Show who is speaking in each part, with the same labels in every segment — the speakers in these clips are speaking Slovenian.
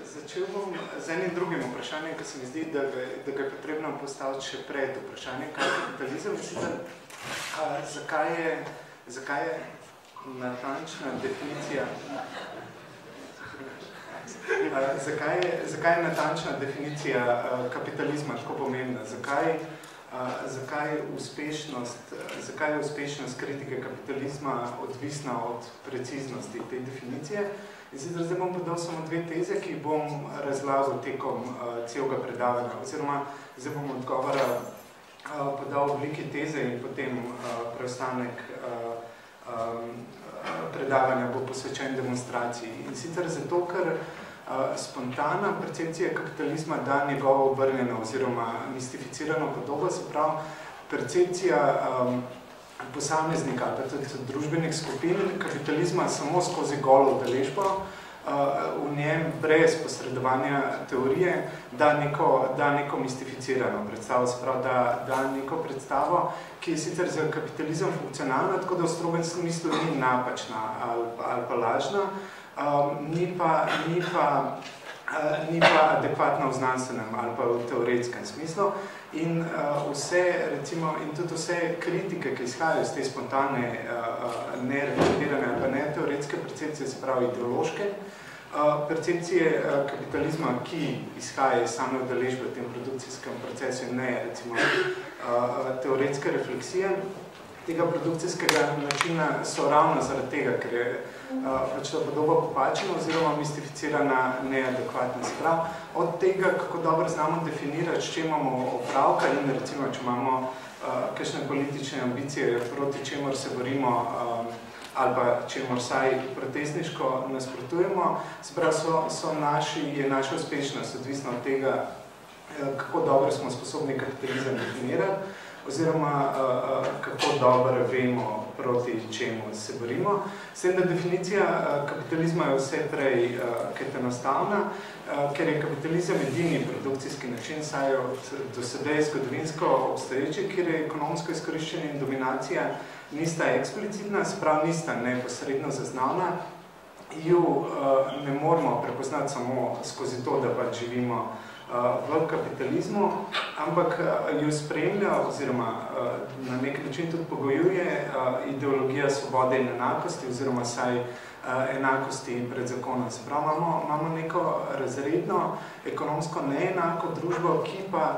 Speaker 1: Začel bom z enim drugim vprašanjem, ki se mi zdi, da ga je potrebno postaviti še pred vprašanjem, kaj je kapitalizem. Zakaj je natančna definicija zakaj je natančna definicija kapitalizma tako pomembna? Zakaj je uspešnost kritike kapitalizma odvisna od preciznosti te definicije? Zdaj bom podal samo dve teze, ki jih bom razlagal tekom celega predavanja, oziroma zdaj bom odgovora podal v obliki teze in potem preostanek predavanja bo posvečen demonstraciji. In sicer zato, ker spontana percepcija kapitalizma da njegovo obrnjeno oziroma mistificirano podobo, se pravi percepcija posameznika ali tudi družbenih skupin kapitalizma samo skozi golo udeležbo, v njem brez posredovanja teorije da neko mistificirano predstavo, se pravi, da neko predstavo, ki je sicer za kapitalizem funkcionalna, tako da v strogem smislu ni napačna ali pa lažna, ni pa adekvatna v znanstvenem ali pa v teoretskem smislu. In tudi vse kritike, ki izhajajo iz te spontane, nereflektirane ali pa ne teoretske percepcije, se pravi ideološke, percepcije kapitalizma, ki izhaja iz same udeležbe v tem produkcijskem procesu in ne recimo teoretske refleksije tega produkcijskega načina, so ravno zaradi tega, ker je pač ta podoba popačena oziroma mistificirana neadekvatna. Se pravi, od tega, kako dobro znamo definirati, s čem imamo opravka in recimo, če imamo kakšne politične ambicije, proti čemur se borimo ali pa čemur vsaj protestniško nasprotujemo, se pravi, je naša uspešnost odvisna od tega, kako dobro smo sposobni kapitalizem definirati, oziroma kako dobro vemo, proti čemu se borimo. S tem, da definicija kapitalizma je vse prej enostavna, ker je kapitalizem edini produkcijski način, saj je do sedaj zgodovinsko obstoječi, kjer je ekonomsko izkoriščenje in dominacija nista eksplicitna, se pravi nista neposredno zaznavna, ju ne moramo prepoznati samo skozi to, da pač živimo v kapitalizmu, ampak jo spremlja oziroma na nek način tudi pogojuje ideologija svobode in enakosti oziroma saj enakosti pred zakonom. Se pravi, imamo neko razredno, ekonomsko neenako družbo, ki pa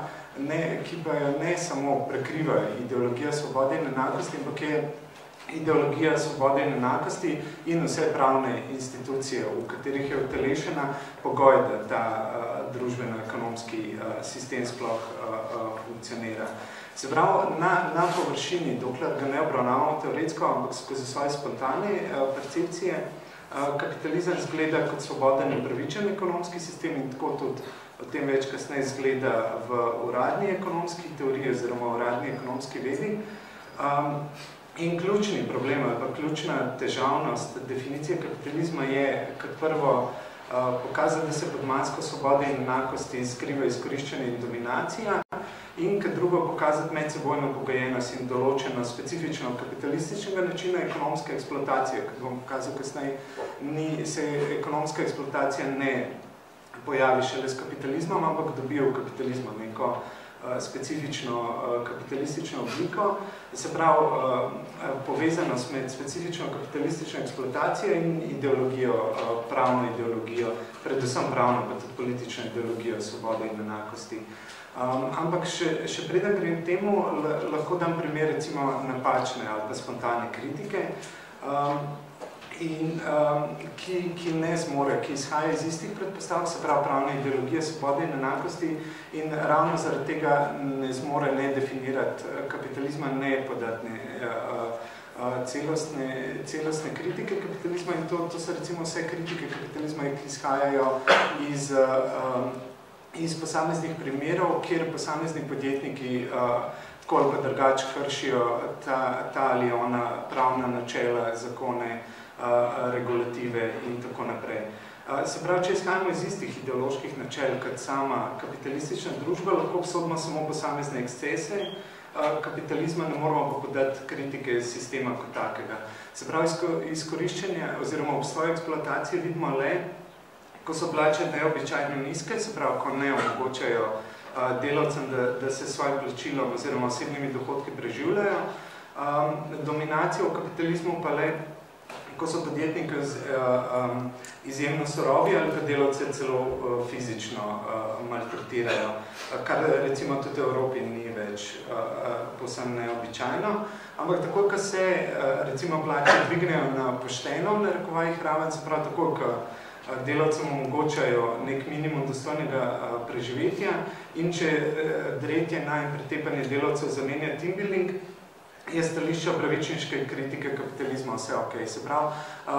Speaker 1: jo ne samo prekriva ideologija svobode in enakosti, ampak je ideologija svobode in enakosti in vse pravne institucije, v katerih je utelešena pogoj, da ta družbeno-ekonomski sistem sploh funkcionira. Se pravi, na površini, dokler ga ne obravnavamo teoretsko, ampak skozi svoje spontane percepcije, kapitalizem zgleda kot svoboden in pravičen ekonomski sistem in tako tudi o tem več kasneje zgleda v uradni ekonomski teoriji oziroma uradni ekonomski vedi. In ključni problem ali pa ključna težavnost definicije kapitalizma je, kot prvo, pokazati, da se pod masko svobode in enakosti skriva izkoriščanje in dominacija, in kot drugo, pokazati medsebojno pogojenost in določeno specifično kapitalističnega načina ekonomske eksploatacije, kot bom pokazal kasneje, se ekonomska eksploatacija ne pojavi šele s kapitalizmom, ampak dobi v kapitalizmu neko specifično kapitalistično obliko, se pravi povezanost med specifično kapitalistično eksploatacijo in ideologijo, pravno ideologijo, predvsem pravno, pa tudi politično ideologijo svobode in enakosti. Ampak še preden grem temu, lahko dam primer recimo napačne ali pa spontane kritike, ki ne zmore, ki izhaja iz istih predpostavk, se pravi pravne ideologije svobode in enakosti in ravno zaradi tega ne zmore ne definirati kapitalizma, ne podati celostne kritike kapitalizma in to so recimo vse kritike kapitalizma, ki izhajajo iz posameznih primerov, kjer posamezni podjetniki tako ali pa drugače kršijo ta ali ona pravna načela, zakone, regulative in tako naprej. Se pravi, če izhajamo iz istih ideoloških načel kot sama kapitalistična družba, lahko obsodimo samo posamezne ekscese kapitalizma, ne moramo pa podati kritike sistema kot takega. Se pravi, izkoriščenje oziroma obstoj eksploatacije vidimo le ko so plače neobičajno nizke, se pravi, ko ne omogočajo delavcem, da se s svojim plačilom oziroma osebnimi dohodki preživljajo. Dominacijo v kapitalizmu pa le, ko so podjetniki izjemno surovi ali pa delavce celo fizično maltretirajo, kar recimo tudi v Evropi ni več povsem neobičajno. Ampak tako, ko se recimo plače dvignejo na pošteno v narekovajih raven, se pravi tako, ko delavcem omogočajo nek minimum dostojnega preživetja in če dretje na in pretepanje delavcev zamenja team building, je stališče pravičniške kritike kapitalizma vse ok. Se pravi,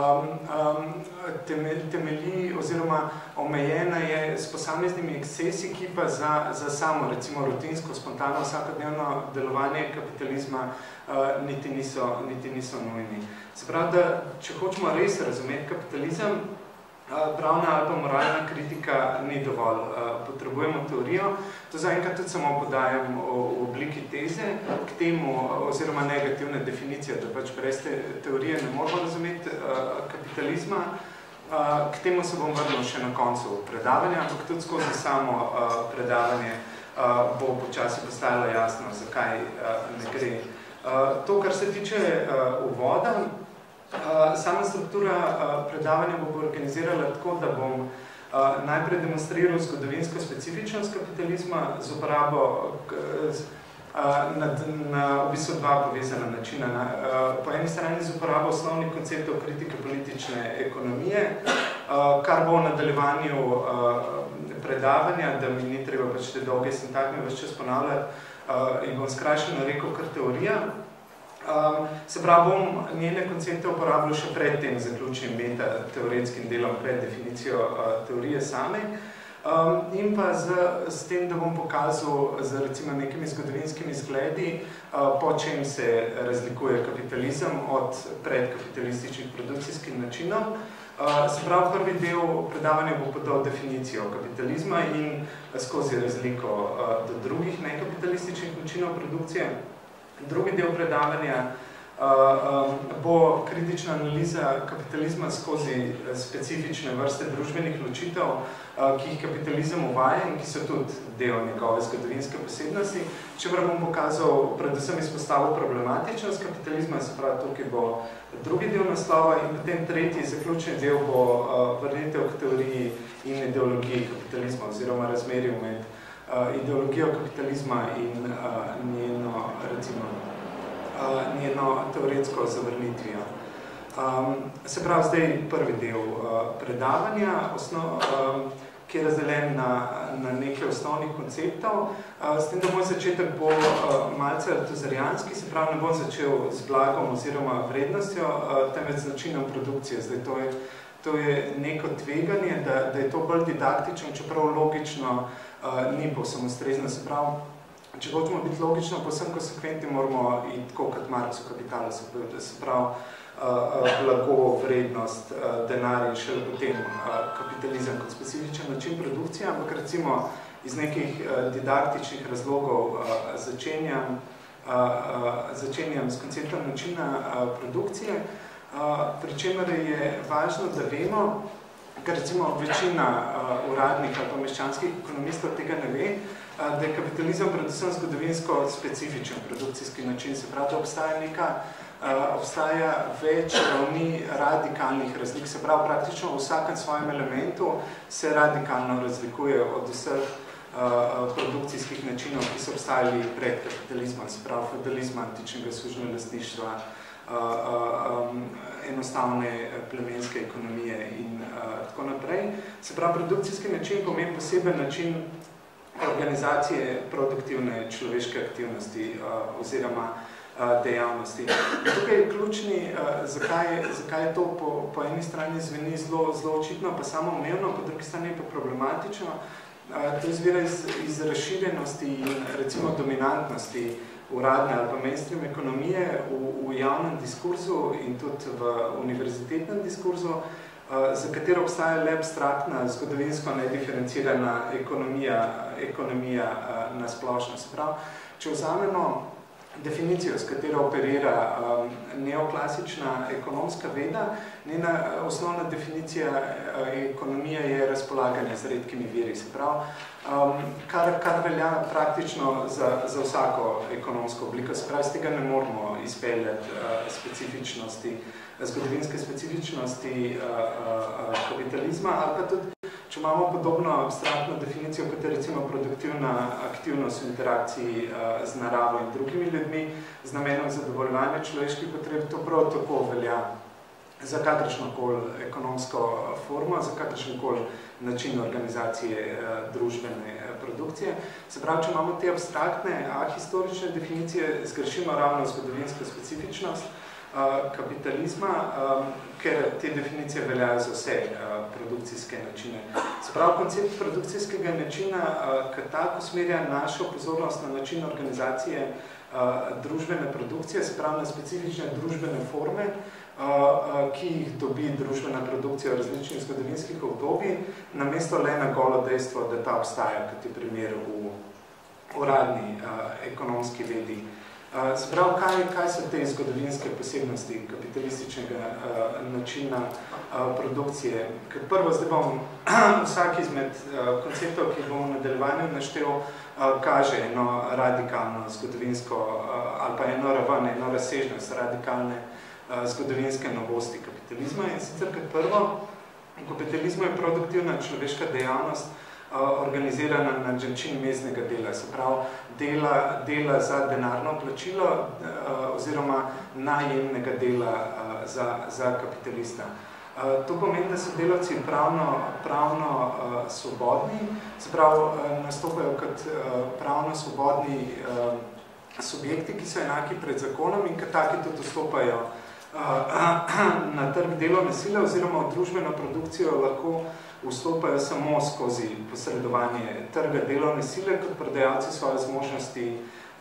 Speaker 1: temelji oziroma omejena je s posameznimi ekscesi, ki pa za samo, recimo, rutinsko, spontano, vsakodnevno delovanje kapitalizma niti niso nujni. Se pravi, da če hočemo res razumeti kapitalizem, pravna ali pa moralna kritika ni dovolj. Potrebujemo teorijo. To zaenkrat tudi samo podajam v obliki teze k temu, oziroma negativne definicije, da pač brez te teorije ne moramo razumeti kapitalizma. K temu se bom vrnil še na koncu predavanja, ampak tudi skozi samo predavanje bo počasi postajalo jasno, zakaj ne gre. To, kar se tiče uvoda, sama struktura predavanja bo organizirala tako, da bom najprej demonstriral zgodovinsko specifičnost kapitalizma z uporabo na v bistvu dva povezana načina. Po eni strani z uporabo osnovnih konceptov kritike politične ekonomije, kar bo v nadaljevanju predavanja, da mi ni treba pač te dolge sintagme več čas ponavljati in bom skrajšeno rekel kar teorija. Se pravi, bom njene koncepte uporabljal še pred tem zaključnim meta-teoretskim delom, pred definicijo teorije same in pa s tem, da bom pokazal z recimo nekimi zgodovinskimi zgledi, po čem se razlikuje kapitalizem od predkapitalističnih produkcijskih načinov. Se pravi, prvi del predavanja bo podal definicijo kapitalizma in skozi razliko do drugih nekapitalističnih načinov produkcije. Drugi del predavanja bo kritična analiza kapitalizma skozi specifične vrste družbenih ločitev, ki jih kapitalizem uvaja in ki so tudi del njegove zgodovinske posebnosti. Čeprav bom pokazal, predvsem izpostavil problematičnost kapitalizma, se pravi, tukaj bo drugi del naslova in potem tretji zaključni del bo vrnitev k teoriji in ideologiji kapitalizma oziroma razmerju med ideologijo kapitalizma in njeno teoretsko zavrnitvijo. Se pravi, zdaj prvi del predavanja, ki je razdeljen na nekaj osnovnih konceptov. S tem, da moj začetek bo malce artuzarijanski, se pravi, ne bom začel z blagom oziroma vrednostjo, temveč z načinom produkcije. Zdaj, to je neko tveganje, da je to bolj didaktično, čeprav logično ni povsem ustrezno. Se pravi, če hočemo biti logično, povsem konsekventni, moramo iti tako kot Marx v Kapitalu, se pravi, blago, vrednost, denar in šele potem kapitalizem kot specifičen način produkcije, ampak recimo iz nekih didaktičnih razlogov začenjam s konceptom načina produkcije, pri čemer je važno, da vemo, ker recimo večina uradnih ali pa meščanskih ekonomistov tega ne ve, da je kapitalizem predvsem zgodovinsko specifičen produkcijski način. Se pravi, da obstaja več ravni radikalnih razlik. Se pravi, praktično v vsakem svojem elementu se radikalno razlikuje od vseh produkcijskih načinov, ki so obstajali pred kapitalizmom. Se pravi, feudalizma, antičnega sužnega lastništva, enostavne plemenske ekonomije in tako naprej. Se pravi, produkcijski način pomeni poseben način organizacije produktivne človeške aktivnosti oziroma dejavnosti. Tukaj je ključni, zakaj je to po eni strani zveni zelo očitno, pa samoumevno, po drugi strani je pa problematično. To izvira iz razširjenosti in recimo dominantnosti uradne ali pa mainstream ekonomije v javnem diskurzu in tudi v univerzitetnem diskurzu, za katero obstaja le abstraktna, zgodovinsko nediferencirana ekonomija na splošno. Se pravi, če vzamemo definicijo, s katero operira neoklasična ekonomska veda. Njena osnovna definicija ekonomije je razpolaganje z redkimi viri, se pravi, kar velja praktično za vsako ekonomsko obliko. Se pravi, z tega ne moramo izpeljati specifičnosti, zgodovinske specifičnosti kapitalizma, ali pa tudi, če imamo podobno abstraktno definicijo, kot je recimo produktivna aktivnost v interakciji z naravo in drugimi ljudmi, z namenom zadovoljevanja človeških potreb, to prav tako velja za kakršnokoli ekonomsko formo, za kakršenkoli način organizacije družbene produkcije. Se pravi, če imamo te abstraktne, ahistorične definicije, zgrešimo ravno zgodovinsko specifičnost kapitalizma, ker te definicije veljajo za vse produkcijske načine. Se pravi, koncept produkcijskega načina, kot tako usmerja našo pozornost na način organizacije družbene produkcije, se pravi na specifične družbene forme, ki jih dobi družbena produkcija v različnih zgodovinskih obdobij, namesto le na golo dejstvo, da ta obstaja, kot je primer v uradni ekonomski vedi. Se pravi, kaj so te zgodovinske posebnosti kapitalističnega načina produkcije? Kot prvo, zdaj bom vsak izmed konceptov, ki bom v nadaljevanju naštel, kaže eno radikalno zgodovinsko ali pa eno raven, eno razsežnost radikalne zgodovinske novosti kapitalizma. In sicer kot prvo, v kapitalizmu je produktivna človeška dejavnost organizirana na način meznega dela, se pravi dela za denarno plačilo oziroma najemnega dela za kapitalista. To pomeni, da so delavci pravno svobodni, se pravi nastopajo kot pravno svobodni subjekti, ki so enaki pred zakonom in kot taki tudi dostopajo na trg delovne sile oziroma v družbeno produkcijo lahko vstopajo samo skozi posredovanje trga delovne sile kot prodajalci svoje zmožnosti,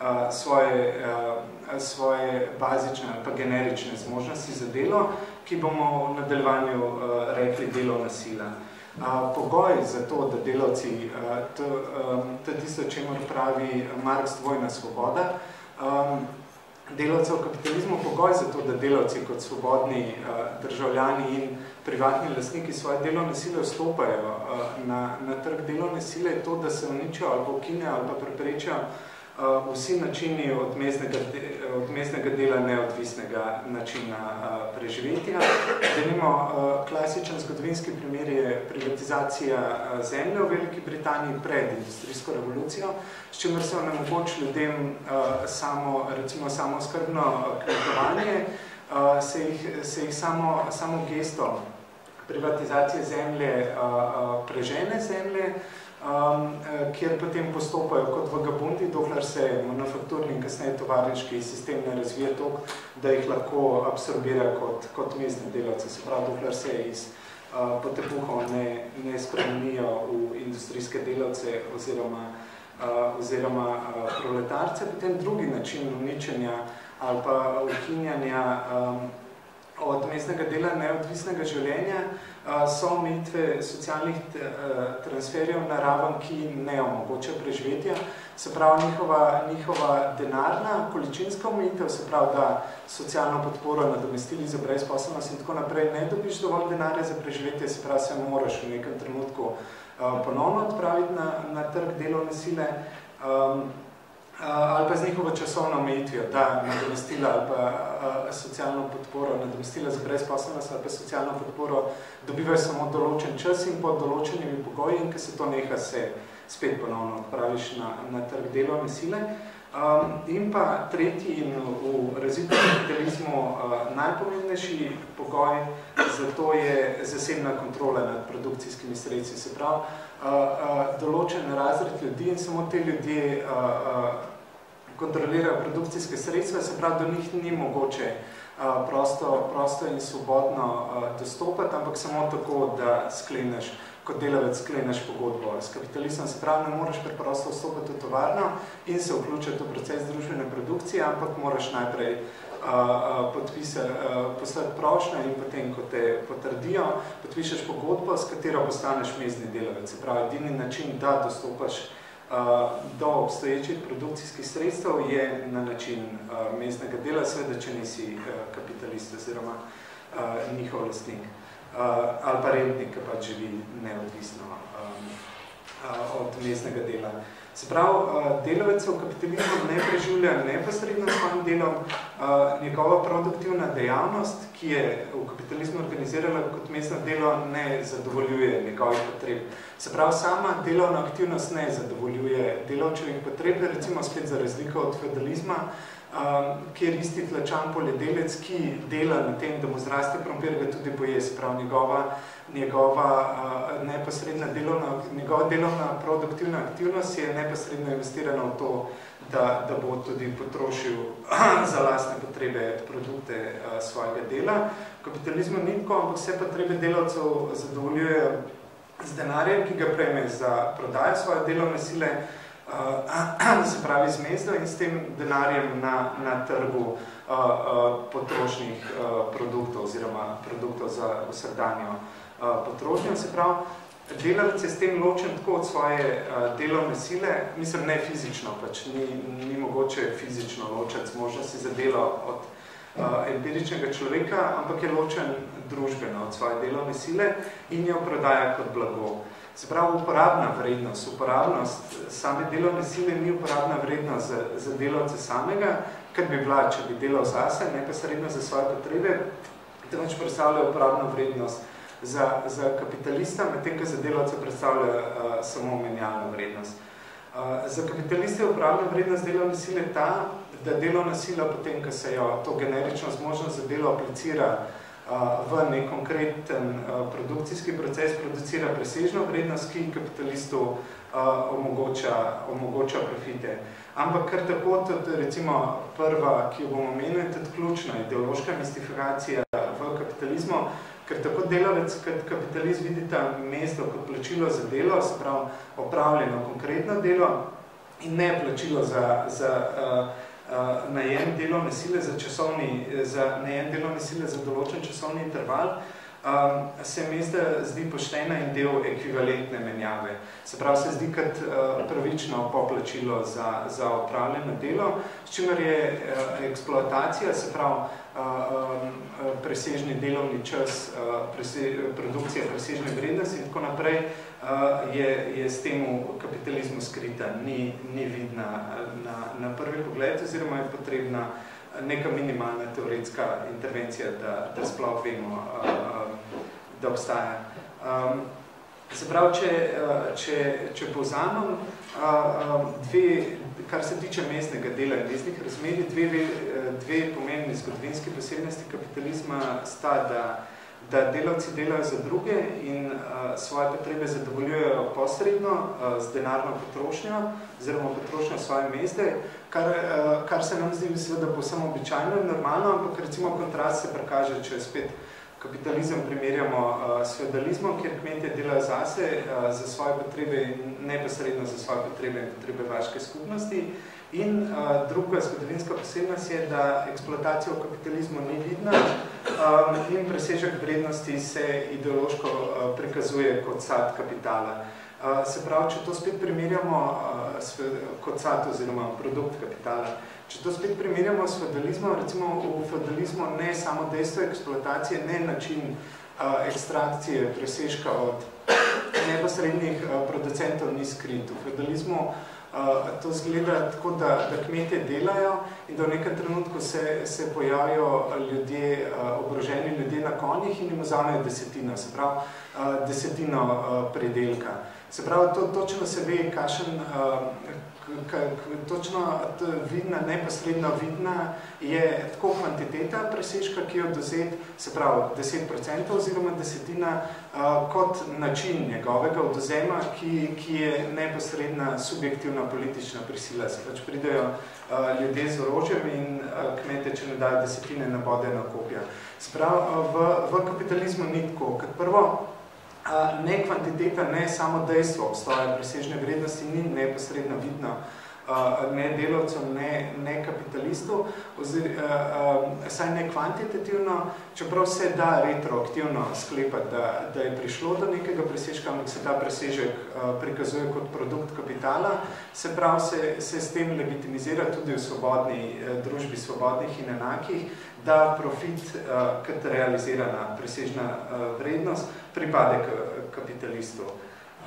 Speaker 1: svoje bazične ali pa generične zmožnosti za delo, ki bomo v nadaljevanju rekli delovna sila. Pogoj za to, da delavci, to je tisto, čemur pravi Marx dvojna svoboda, delavcev v kapitalizmu, pogoj za to, da delavci kot svobodni državljani in privatni lastniki svoje delovne sile vstopajo na trg delovne sile, je to, da se uničijo ali pa ukinejo ali pa preprečijo vsi načini od meznega dela neodvisnega načina preživetja. Denimo, klasičen zgodovinski primer je privatizacija zemlje v Veliki Britaniji pred industrijsko revolucijo, s čimer se onemogoči ljudem recimo samooskrbno kmetovanje, se jih samo gesto privatizacije zemlje prežene zemlje, kjer potem postopajo kot vagabundi, dokler se manufakturni in kasneje tovarniški sistem ne razvije toliko, da jih lahko absorbira kot mezdne delavce. Se pravi, dokler se iz potepuhov ne spremenijo v industrijske delavce oziroma proletarce. Potem drugi način uničenja ali pa ukinjanja od mestnega dela neodvisnega življenja so omejitve socialnih transferjev na raven, ki ne omogoča preživetja. Se pravi, njihova denarna, količinska omejitev, se pravi, da socialno podporo nadomestili za brezposelnost in tako naprej ne dobiš dovolj denarja za preživetje, se pravi, se moraš v nekem trenutku ponovno odpraviti na trg delovne sile, ali pa z njihovo časovno omejitvijo, da nadomestila ali pa socialno podporo, nadomestila za brezposelnost ali pa socialno podporo dobivajo samo določen čas in pod določenimi pogoji, in ko se to neha, se spet ponovno odpraviš na trg delovne sile. In pa tretji in v razvitem kapitalizmu najpomembnejši pogoj za to je zasebna kontrola nad produkcijskimi sredstvi. Se pravi, določen razred ljudi in samo te ljudje kontrolirajo produkcijske sredstva, se pravi, do njih ni mogoče prosto in svobodno dostopati, ampak samo tako, da kot delavec skleneš pogodbo s kapitalistom. Se pravi, ne moraš preprosto vstopiti v tovarno in se vključiti v proces družbene produkcije, ampak moraš najprej poslati prošnjo in potem, ko te potrdijo, podpišeš pogodbo, s katero postaneš mezdni delavec. Se pravi, edini način, da dostopaš do obstoječih produkcijskih sredstev je na način mestnega dela, seveda, če nisi kapitalist oziroma njihov lastnik ali pa rentnik, ki pa živi neodvisno od mestnega dela. Se pravi, delavec v kapitalizmu ne preživlja neposredno s svojim delom, njegova produktivna dejavnost, ki je v kapitalizmu organizirala kot mestno delo, ne zadovoljuje njegovih potreb. Se pravi, sama delovna aktivnost ne zadovoljuje delavčevih potreb, recimo spet za razliko od feudalizma, kjer isti tlačan poljedelec, ki dela na tem, da mu zraste krompir, ga tudi poje. Se pravi, njegova neposredna delovna produktivna aktivnost je neposredno investirana v to, da bo tudi potrošil za lastne potrebe produkte svojega dela. V kapitalizmu ni tako, ampak vse potrebe delavcev zadovoljujejo z denarjem, ki ga prejme za prodajo svoje delovne sile, se pravi z mezdo, in s tem denarjem na trgu potrošnih produktov oziroma produktov za vsakdanjo potrošnjo. Se pravi, delavec je s tem ločen tako od svoje delovne sile, mislim, ne fizično, pač ni mogoče fizično ločati z možnosti za delo od empiričnega človeka, ampak je ločen družbeno od svoje delovne sile in jo prodaja kot blago. Se pravi, uporabnost same delovne sile ni uporabna vrednost za delavce samega, kar bi bila, če bi delal zase, neposredno za svoje potrebe, temveč predstavlja uporabno vrednost za kapitalista, medtem ko za delavce predstavlja samo menjalno vrednost. Za kapitaliste je uporabna vrednost delovne sile ta, da delovna sila potem, ko se jo to generično zmožnost za delo aplicira v nek konkreten produkcijski proces, producira presežno vrednost, ki kapitalistu omogoča profite. Ampak kar tako, tudi recimo prva, ki jo bomo omenili, tudi ključna ideološka mistifikacija v kapitalizmu, ker tako delavec kot kapitalist vidita mesto kot plačilo za delo, se pravi opravljeno konkretno delo in ne plačilo za najem delovne sile za določen časovni interval, se mezda zdi poštena in del ekvivalentne menjave. Se pravi, se zdi kot pravično poplačilo za opravljeno delo, s čimer je eksploatacija, se pravi, presežni delovni čas, produkcija presežne vrednosti in tako naprej, je s tem v kapitalizmu skrita, ni vidna na prvi pogled, oziroma je potrebna neka minimalna teoretska intervencija, da sploh vemo, da obstaja. Se pravi, če povzamem, kar se tiče mestnega dela in mestnih razmerij, dve pomembni zgodovinski posebnosti kapitalizma sta, da delavci delajo za druge in svoje potrebe zadovoljujejo posredno z denarno potrošnjo oziroma potrošnjo svoje mezde, kar se nam zdi seveda povsem običajno in normalno, ampak recimo kontrast se prikaže, če spet kapitalizem primerjamo s feudalizmom, kjer kmetje delajo zase, za svoje potrebe, neposredno za svoje potrebe in potrebe vaške skupnosti. In druga zgodovinska posebnost je, da eksploatacija v kapitalizmu ni vidna in presežek vrednosti se ideološko prikazuje kot sad kapitala. Se pravi, če to spet primerjamo kot sad oziroma produkt kapitala, če to spet primerjamo s feudalizmom, recimo v feudalizmu ne samo dejstvo eksploatacije, ne način ekstrakcije presežka od neposrednih producentov ni skrit. V feudalizmu to zgleda tako, da kmetje delajo in da v nekem trenutku se pojavijo ljudje, oboroženi ljudje na konjih in jim vzamejo desetino, se pravi desetino predelka. Se pravi, točno se ve, kakšen, točno vidna, neposredno vidna je tako kvantiteta presežka, ki je odvzet, se pravi 10% oziroma desetina, kot način njegovega odvzema, ki je neposredna subjektivna politična prisila. Se pač pridejo ljudje z orožjem in kmete, če ne dajo desetine, nabodejo na kopja. Se pravi, v kapitalizmu ni tako. Kot prvo, ne kvantiteta, ne samo dejstvo obstoja presežne vrednosti ni neposredno vidno ne delavcev, ne kapitalistov, saj ne kvantitativno, čeprav se da retroaktivno sklepati, da je prišlo do nekega presežka, ampak se ta presežek prikazuje kot produkt kapitala, se pravi, se s tem legitimizira tudi v svobodni družbi, svobodnih in enakih, da profit kot realizirana presežna vrednost pripade k kapitalistu.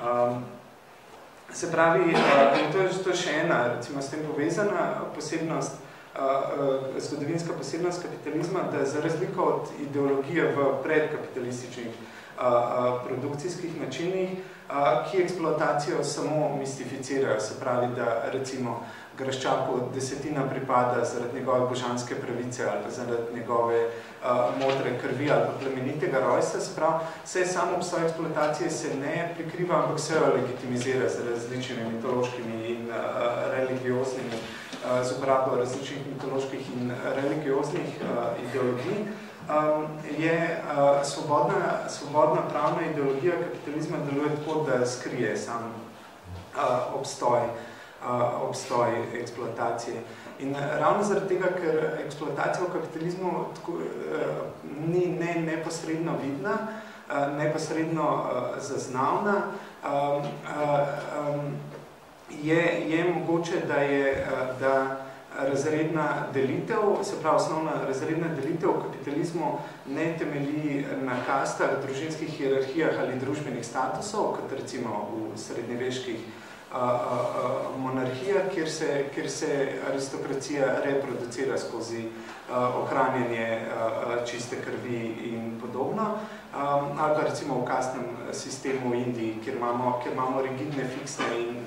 Speaker 1: Se pravi, to je še ena, recimo s tem povezana posebnost, zgodovinska posebnost kapitalizma, da za razliko od ideologije v predkapitalističnih produkcijskih načinih, ki eksploatacijo samo mistificirajo, se pravi, da recimo graščaku desetina pripada zaradi njegove božanske pravice ali pa zaradi njegove modre krvi ali pa plemenitega rojstva, se pravi, vse samo obstoj eksploatacije se ne prikriva, ampak se jo legitimizira z različnimi mitološkimi in religioznimi, z uporabo različnih mitoloških in religioznih ideologij, je svobodna pravna ideologija kapitalizma deluje tako, da skrije sam obstoj eksploatacije. In ravno zaradi tega, ker eksploatacija v kapitalizmu ni neposredno vidna, neposredno zaznavna, je mogoče, da razredna delitev, se pravi osnovna razredna delitev v kapitalizmu ne temelji na kastah, družinskih hierarhijah ali družbenih statusov, kot recimo v srednjeveških monarhijah, kjer se aristokracija reproducira skozi ohranjanje čiste krvi in podobno, ali pa recimo v kastnem sistemu v Indiji, kjer imamo rigidne, fiksne in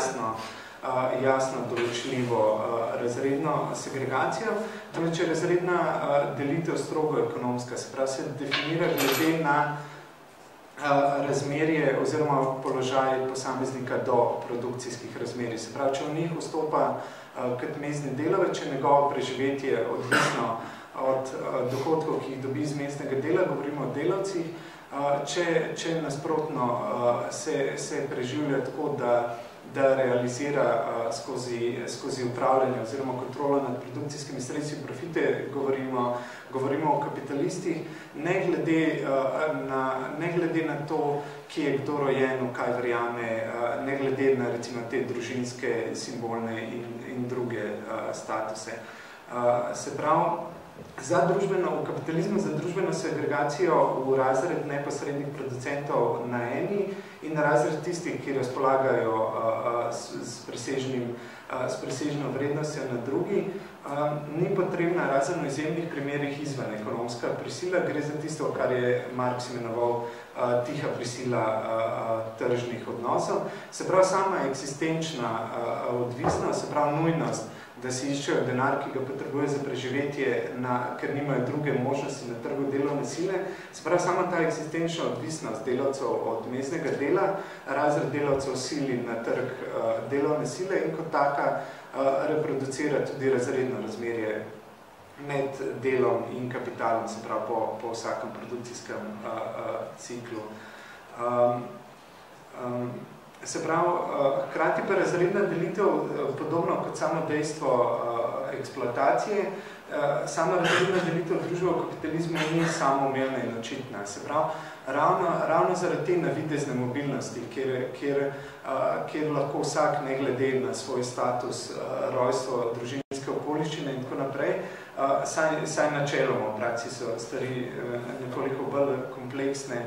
Speaker 1: jasno določljivo razredno segregacijo. Temveč je razredna delitev strogo ekonomska, se pravi, se definira glede na razmerje oziroma položaj posameznika do produkcijskih razmerij. Se pravi, če v njih vstopa kot mezdni delavec, če njegovo preživetje odvisno od dohodkov, ki jih dobi iz mezdnega dela, govorimo o delavcih, če nasprotno se preživlja tako, da realizira skozi upravljanje oziroma kontrolo nad produkcijskimi sredstvi profite, govorimo o kapitalistih, ne glede na to, kje je kdo rojen, v kaj verjame, ne glede na recimo te družinske, simbolne in druge statuse. Se pravi, v kapitalizmu za družbeno segregacijo v razred neposrednih producentov na eni in na razred tistih, ki razpolagajo s presežno vrednostjo na drugi, ni potrebna razen v izjemnih primerih izven ekonomska prisila, gre za tisto, kar je Marx imenoval tiha prisila tržnih odnosov. Se pravi, sama eksistenčna odvisnost, se pravi nujnost, da si iščejo denar, ki ga potrebuje za preživetje, ker nimajo druge možnosti na trgu delovne sile. Se pravi, sama ta eksistenčna odvisnost delavcev od mezdnega dela, razred delavcev sili na trg delovne sile in kot taka reproducira tudi razredno razmerje med delom in kapitalom, se pravi po vsakem produkcijskem ciklu. Se pravi, hkrati pa razredna delitev, podobno kot samo dejstvo eksploatacije, sama razredna delitev družbe v kapitalizmu ni samoumevna in očitna. Se pravi, ravno zaradi te navidezne mobilnosti, kjer lahko vsak ne glede na svoj status, rojstvo, družinske okoliščine in tako naprej, saj načeloma v praksi so stvari nekoliko bolj kompleksne,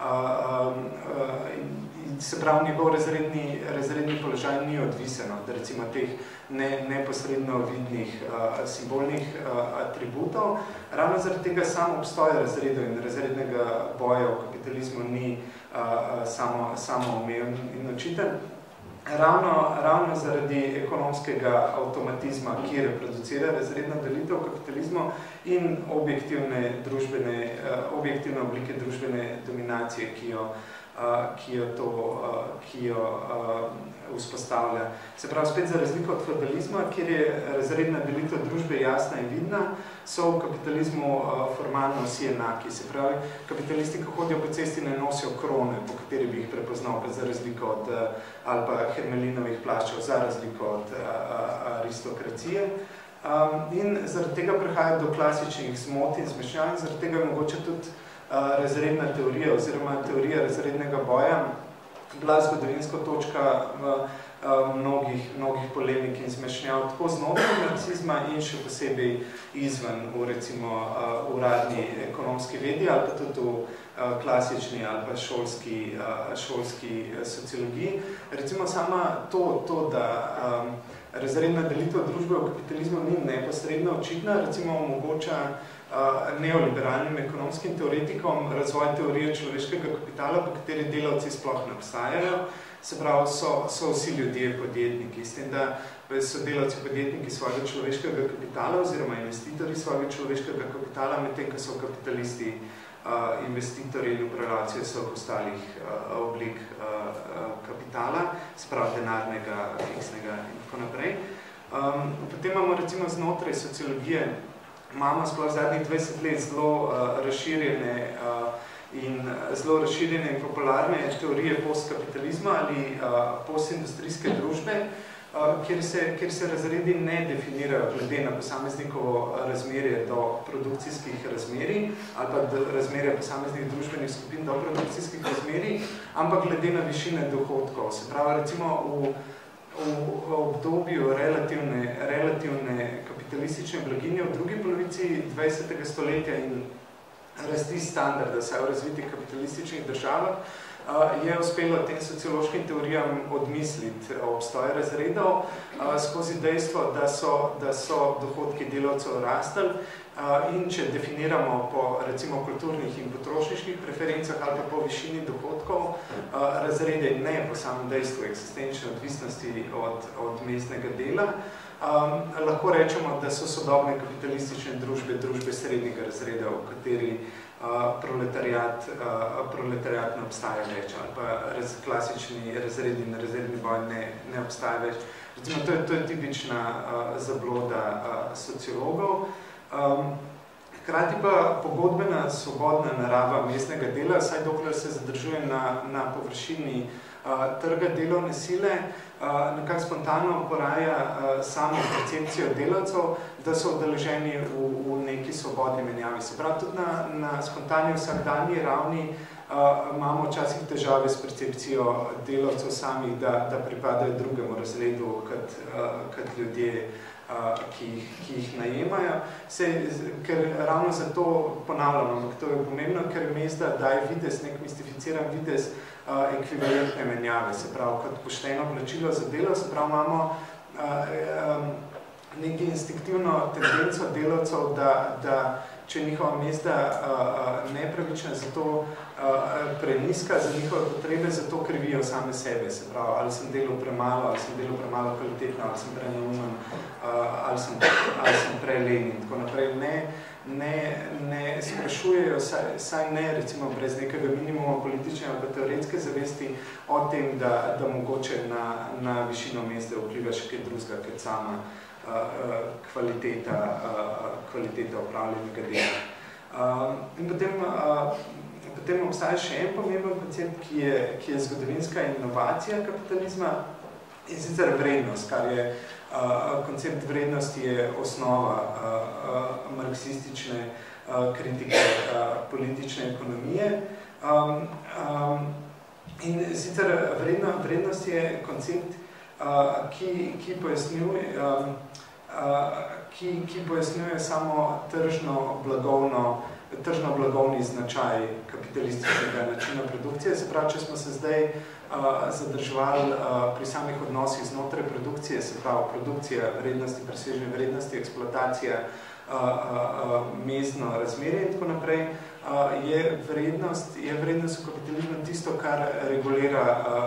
Speaker 1: se pravi, njegov razredni položaj ni odvisen od recimo teh neposredno vidnih simbolnih atributov. Ravno zaradi tega sam obstoj razredov in razrednega boja v kapitalizmu ni samoumeven in očiten. Ravno zaradi ekonomskega avtomatizma, ki reproducira razredno delitev v kapitalizmu in objektivne oblike družbene dominacije, ki jo ki jo vzpostavlja. Se pravi, spet za razliko od feudalizma, kjer je razredna delitev družbe jasna in vidna, so v kapitalizmu formalno vsi enaki. Se pravi, kapitalisti, ko hodijo po cesti, ne nosijo krone, po kateri bi jih prepoznal, za razliko od ali pa hermelinovih plaščev, za razliko od aristokracije. In zaradi tega prihaja do klasičnih zmot in zmešnjav, in zaradi tega je mogoče tudi razredna teorija oziroma teorija razrednega boja bila zgodovinska točka mnogih polemik in zmešnjav, tako znotraj marksizma in še posebej izven v recimo uradni ekonomski vedi ali pa tudi v klasični ali pa šolski sociologiji. Recimo sama to da razredna delitev družbe v kapitalizmu ni neposredno očitna, recimo omogoča neoliberalnim ekonomskim teoretikom razvoj teorije človeškega kapitala, po kateri delavci sploh ne obstajajo. Se pravi, so vsi ljudje podjetniki, s tem, da so delavci podjetniki svojega človeškega kapitala oziroma investitorji svojega človeškega kapitala, medtem ko so kapitalisti investitorji in upravljalci vseh ostalih oblik kapitala, se pravi denarnega, fiksnega in tako naprej. Potem imamo recimo znotraj sociologije, imamo sploh zadnjih 20 let zelo razširjene in popularne teorije postkapitalizma ali postindustrijske družbe, kjer se razredi ne definirajo glede na posameznikovo razmerje do produkcijskih razmerij ali pa razmerje posameznih družbenih skupin do produkcijskih razmerij, ampak glede na višine dohodkov. Se pravi, recimo v obdobju relativne kapitalistične blaginje v drugi polovici 20. stoletja in rasti standarda, saj v razvitih kapitalističnih državah, je uspelo tem sociološkim teorijam odmisliti obstoj razredov skozi dejstvo, da so dohodki delavcev rastli in če definiramo po recimo kulturnih in potrošniških preferencah ali pa po višini dohodkov razrede ne po samem dejstvu eksistenčne odvisnosti od mestnega dela, lahko rečemo, da so sodobne kapitalistične družbe srednjega razreda, v kateri proletariat ne obstaja več, ali pa klasični razredi in razredni boj ne obstaja več. Recimo, to je tipična zabloda sociologov. Hkrati pa pogodbena svobodna narava mestnega dela, saj dokler se zadržuje na površini trga delovne sile, nekako spontano poraja samo percepcijo delavcev, da so udeleženi v neki svobodni menjavi. Se pravi, tudi na spontani vsakdanji ravni imamo včasih težave s percepcijo delavcev samih, da pripadajo drugemu razredu kot ljudje, ki jih najemajo. Ker ravno zato ponavljamo, ampak to je pomembno, ker mesta daje videz, nek mistificiran videz ekvivalentne menjave, se pravi, kot pošteno plačilo za delo, se pravi, imamo nekaj instinktivno tendenco delavcev, da če njihova mesta nepravična, zato preniska za njihove potrebe, zato krivijo same sebe, se pravi, ali sem delal premalo, ali sem delal premalo kvalitetno, ali sem preneumen, ali sem prelen in tako naprej. Ne sprašujejo, saj ne, recimo, brez nekega minimuma politične ali teoretske zavesti o tem, da mogoče na višino mesta vpliva še kaj drugega, kot sama kvaliteta upravljenega dela. In potem obstaja še en pomemben koncept, ki je zgodovinska inovacija kapitalizma, in sicer vrednost, kar je koncept vrednosti je osnova marksistične kritike politične ekonomije. In sicer vrednost je koncept, ki pojasnjuje samo tržno-blagovni značaj kapitalističnega načina produkcije. Se pravi, če smo se zdaj zadrževali pri samih odnosih znotraj produkcije, se pravi produkcija vrednosti, presežne vrednosti, eksploatacija, mezdno razmerje in tako naprej, je vrednost v kapitalizmu tisto, kar regulira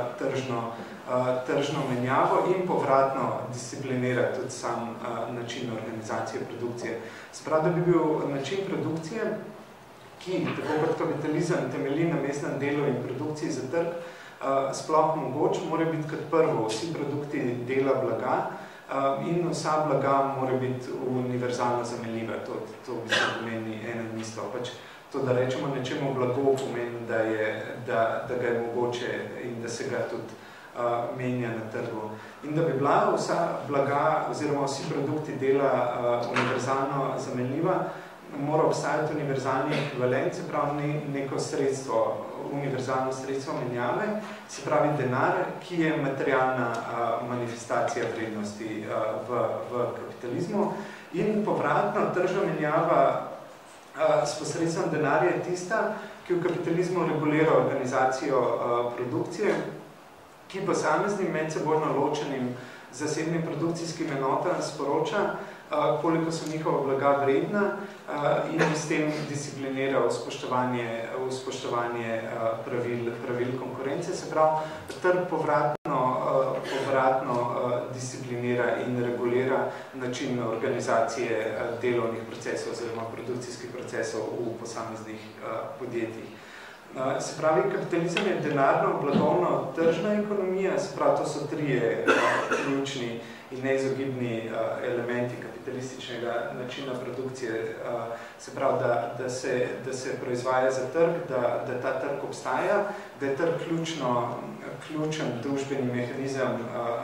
Speaker 1: tržno menjavo in povratno disciplinira tudi sam način organizacije produkcije. Se pravi, da bi bil način produkcije, ki, tako kot kapitalizem, temelji na mestnem delu in produkciji za trg, sploh mogoč, mora biti kot prvo vsi produkti dela blaga in vsa blaga mora biti univerzalno zamenljiva. To v bistvu pomeni eno in isto. To, da rečemo nečemu blago, pomeni, da ga je mogoče in da se ga tudi menja na trgu. In da bi bila vsa blaga oziroma vsi produkti dela univerzalno zamenljiva, mora obstajati univerzalni ekvivalent, se pravi neko sredstvo, univerzalno sredstvo menjave, se pravi denar, ki je materialna manifestacija vrednosti v kapitalizmu. In povratno tržna menjava s posredstvom denarja je tista, ki v kapitalizmu regulira organizacijo produkcije, ki posameznim medsebojno ločenim zasebnim produkcijskim enotam sporoča, koliko so njihova blaga vredna in s tem disciplinira v spoštovanje pravil konkurence. Se pravi, trg povratno disciplinira in regulira način organizacije delovnih procesov oziroma produkcijskih procesov v posameznih podjetjih. Se pravi, kapitalizem je denarno, blagovno, tržna ekonomija, se pravi, to so trije ključni in neizogibni elementi kapitalističnega načina produkcije. Se pravi, da se proizvaja za trg, da ta trg obstaja, da je trg ključen družbeni mehanizem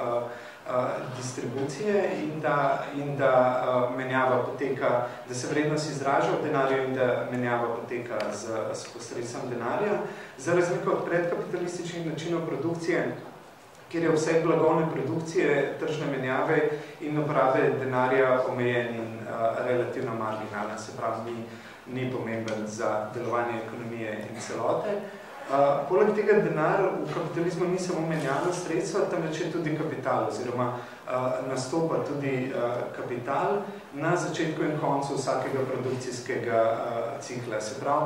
Speaker 1: distribucije in da menjava poteka, da se vrednost izraža v denarju in da menjava poteka s posredstvom denarja. Za razliko od predkapitalističnih načinov produkcije, kjer je vse blagovne produkcije, tržne menjave in uporabe denarja omejen in relativno marginalen, se pravi, ni pomemben za delovanje ekonomije in celote. Poleg tega denar v kapitalizmu ni samo menjalno sredstvo, temveč je tudi kapital, oziroma nastopa tudi kapital na začetku in koncu vsakega produkcijskega cikla. Se pravi,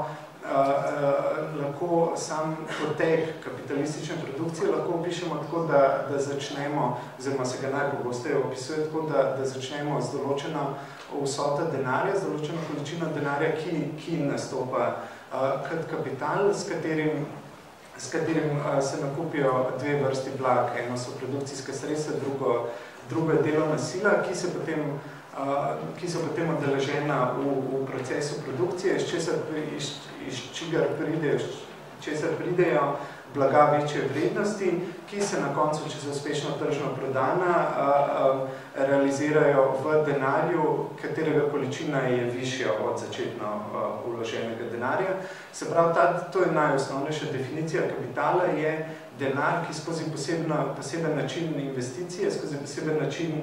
Speaker 1: lahko sam potek kapitalistične produkcije lahko opišemo tako, da začnemo, oziroma se ga najpogosteje opisuje tako, da začnemo z določeno vsoto denarja, z določeno količino denarja, ki nastopa kot kapital, s katerim se nakupijo dve vrsti blag. Eno so produkcijske sredstva, drugo je delovna sila, ki so potem odeležena v procesu produkcije, iz česar pridejo blaga večje vrednosti, ki se na koncu, če so uspešno tržno prodana, realizirajo v denarju, katerega količina je višja od začetno vloženega denarja. Se pravi, to je najosnovnejša definicija kapitala, je denar, ki skozi poseben način investicije, skozi poseben način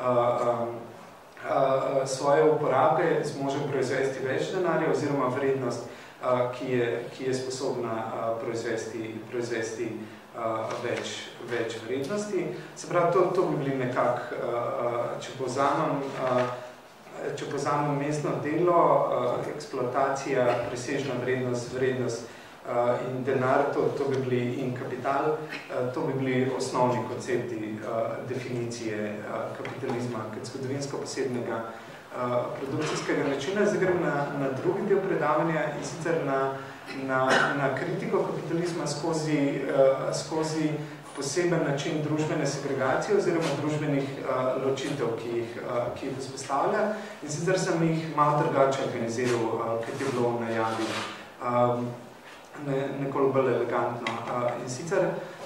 Speaker 1: svoje uporabe zmože proizvesti več denarja oziroma vrednost, ki je sposobna proizvesti več vrednosti. Se pravi, to bi bili nekako, če povzamem mestno delo, eksploatacija, presežna vrednost in denar, to bi bili in kapital, to bi bili osnovni koncepti definicije kapitalizma kot zgodovinsko posebnega produkcijskega načina. Zdaj grem na drugi del predavanja in sicer na kritiko kapitalizma skozi poseben način družbene segregacije oziroma družbenih ločitev, ki jih vzpostavlja. In sicer sem jih malo drugače organiziral, kot je bilo v najavi, nekoliko bolj elegantno. In sicer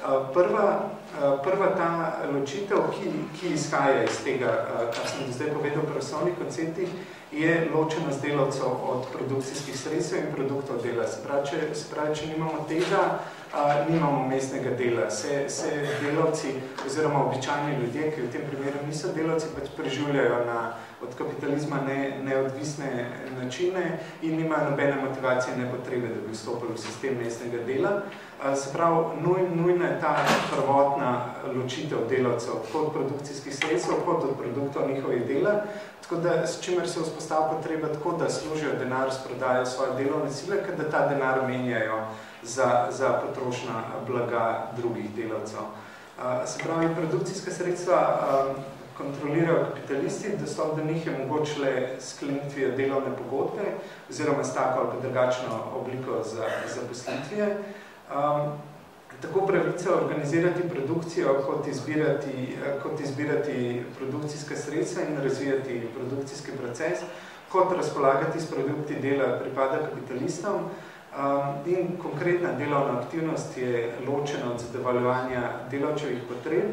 Speaker 1: prva ta ločitev, ki izhaja iz tega, kar sem do zdaj povedal pri osnovnih konceptih, je ločenost delavcev od produkcijskih sredstev in produktov dela. Se pravi, če nimamo tega, nimamo mestnega dela. Se delavci oziroma običajni ljudje, ki v tem primeru niso delavci, pač preživljajo od kapitalizma neodvisne načine in nimajo nobene motivacije, ne potrebe, da bi vstopili v sistem mestnega dela. Se pravi, nujna je ta prvotna ločitev delavcev kot produkcijskih sredstev, kot od produktov njihovih dela, tako da s čimer se vzpostavlja potreba tako, da služijo denar s prodajo svoje delovne sile, ker da ta denar menjajo za potrošna blaga drugih delavcev. Se pravi, produkcijska sredstva kontrolirajo kapitalisti, dostop do njih je mogoče le sklenitvijo delovne pogodbe oziroma s tako ali pa drugačno obliko za zaposlitve. Tako pravica organizirati produkcijo, kot izbirati produkcijske sredstva in razvijati produkcijski proces, kot razpolagati s produkti dela pripada kapitalistom. In konkretna delovna aktivnost je ločena od zadovoljevanja delavčevih potreb,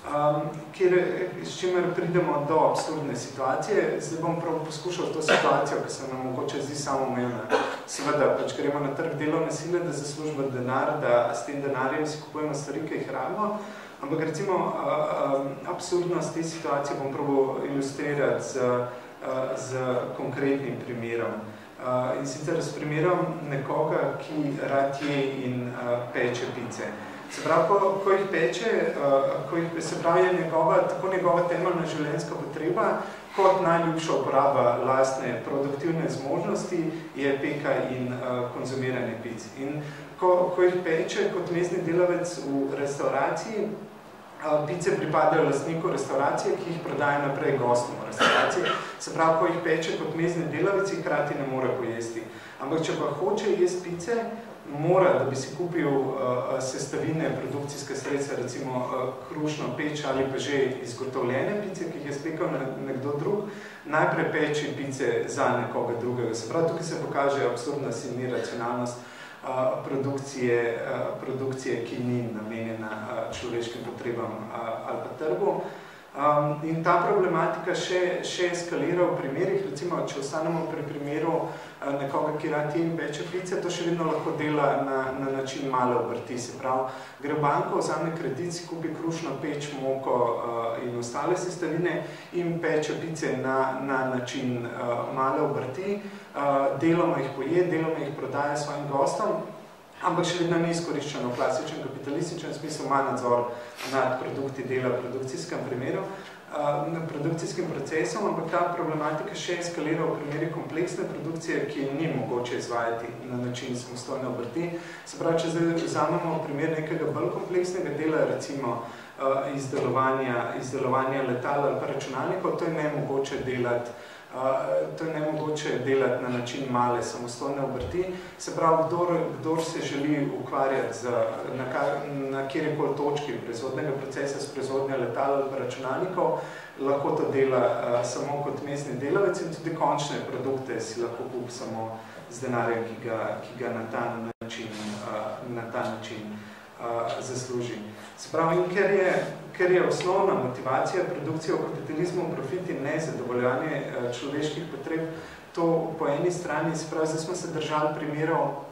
Speaker 1: s čimer pridemo do absurdne situacije. Zdaj bom prav poskušal to situacijo, ki se nam mogoče zdi samoumevna. Seveda, pač gremo na trg delovne sile, da zaslužimo denar, da s tem denarjem si kupujemo stvari, ki jih rabimo, ampak recimo absurdnost te situacije bom probal ilustrirati z konkretnim primerom. In sicer s primerom nekoga, ki rad je in peče pice. Se pravi, ko jih peče, se pravi, je tako njegova temeljna življenjska potreba, kot najljubša uporaba lastne produktivne zmožnosti je peka in konzumiranje pic. In ko jih peče kot mezni delavec v restauraciji, pice pripadajo lastniku restauracije, ki jih prodaja naprej gostom v restauraciji. Se pravi, ko jih peče kot mezni delavec, jih hkrati ne more pojesti. Ampak če pa hoče jesti pice, mora, da bi si kupil sestavine produkcijske sredstva, recimo krušno peč ali pa že izgotovljene pice, ki jih je spekal nekdo drug, najprej peči pice za nekoga drugega. Se pravi, tukaj se pokaže absurdnost in neracionalnost produkcije, ki ni namenjena človeškim potrebam ali pa trgu. In ta problematika še eskalira v primerih, recimo, če ostanemo pri primeru nekoga, ki rad je in peče pice, to še vedno lahko dela na način male obrti. Se pravi, gre v banko, vzame kredit, si kupi krušno peč, moko in ostale sestavine in peče pice na način male obrti. Deloma jih poje, deloma jih prodaja svojim gostom, ampak še vedno ni izkoriščeno v klasičnem kapitalističnem smislu, ima nadzor nad produkti dela v produkcijskem primeru, produkcijskim procesom, ampak ta problematika še eskalira v primeri kompleksne produkcije, ki ni mogoče izvajati na način samostojne obrti. Se pravi, če zdaj vzamemo primer nekega bolj kompleksnega dela, recimo izdelovanja letal ali pa računalnikov, to je nemogoče delati na način male samostojne obrti. Se pravi, kdor se želi ukvarjati na kjerikoli točki proizvodnega procesa s proizvodnjo letal ali računalnikov, lahko to dela samo kot mestni delavec in tudi končne produkte si lahko kup samo z denarjem, ki ga na ta način zasluži. Se pravi, in ker je osnovna motivacija produkcije v kapitalizmu profit in ne zadovoljanje človeških potreb, to po eni strani, se pravi, zdaj smo se držali primerov,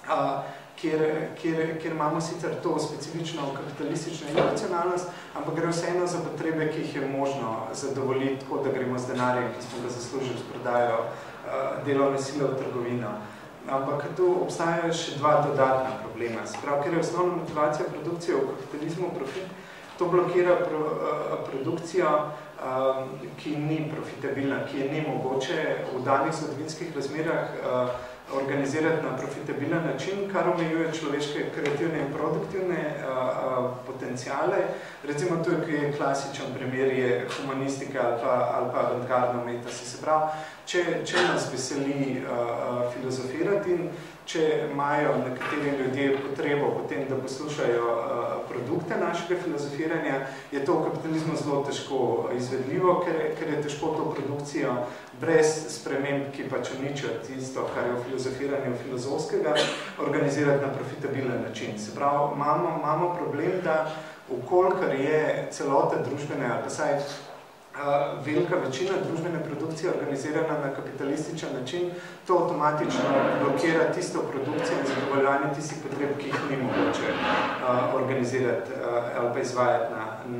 Speaker 1: kjer imamo sicer to specifično kapitalistično iracionalnost, ampak gre vseeno za potrebe, ki jih je možno zadovoljiti, tako da gremo z denarjem, ki smo ga zaslužili s prodajo delovne sile v trgovino. Ampak tu obstajajo še dva dodatna problema. Se pravi, ker je osnovna motivacija produkcije v kapitalizmu profit, to blokira produkcijo, ki ni profitabilna, ki je ni mogoče v danih zgodovinskih razmerah organizirati na profitabilen način, kar omejuje človeške kreativne in produktivne potenciale. Recimo tukaj klasičen primer je humanistika ali pa avantgardna umetnost. Se pravi, če nas veseli filozofirati in če imajo nekateri ljudje potrebo potem, da poslušajo produkte našega filozofiranja, je to v kapitalizmu zelo težko izvedljivo, ker je težko to produkcijo brez sprememb, ki pač uničijo tisto, kar je v filozofiranju filozofskega, organizirati na profitabilen način. Se pravi, imamo problem, da vkolikor je celota družbene, ali pa saj velika večina družbene produkcije organizirana na kapitalističen način, to avtomatično blokira tisto produkcijo in zadovoljanje tistih potreb, ki jih ni mogoče organizirati ali pa izvajati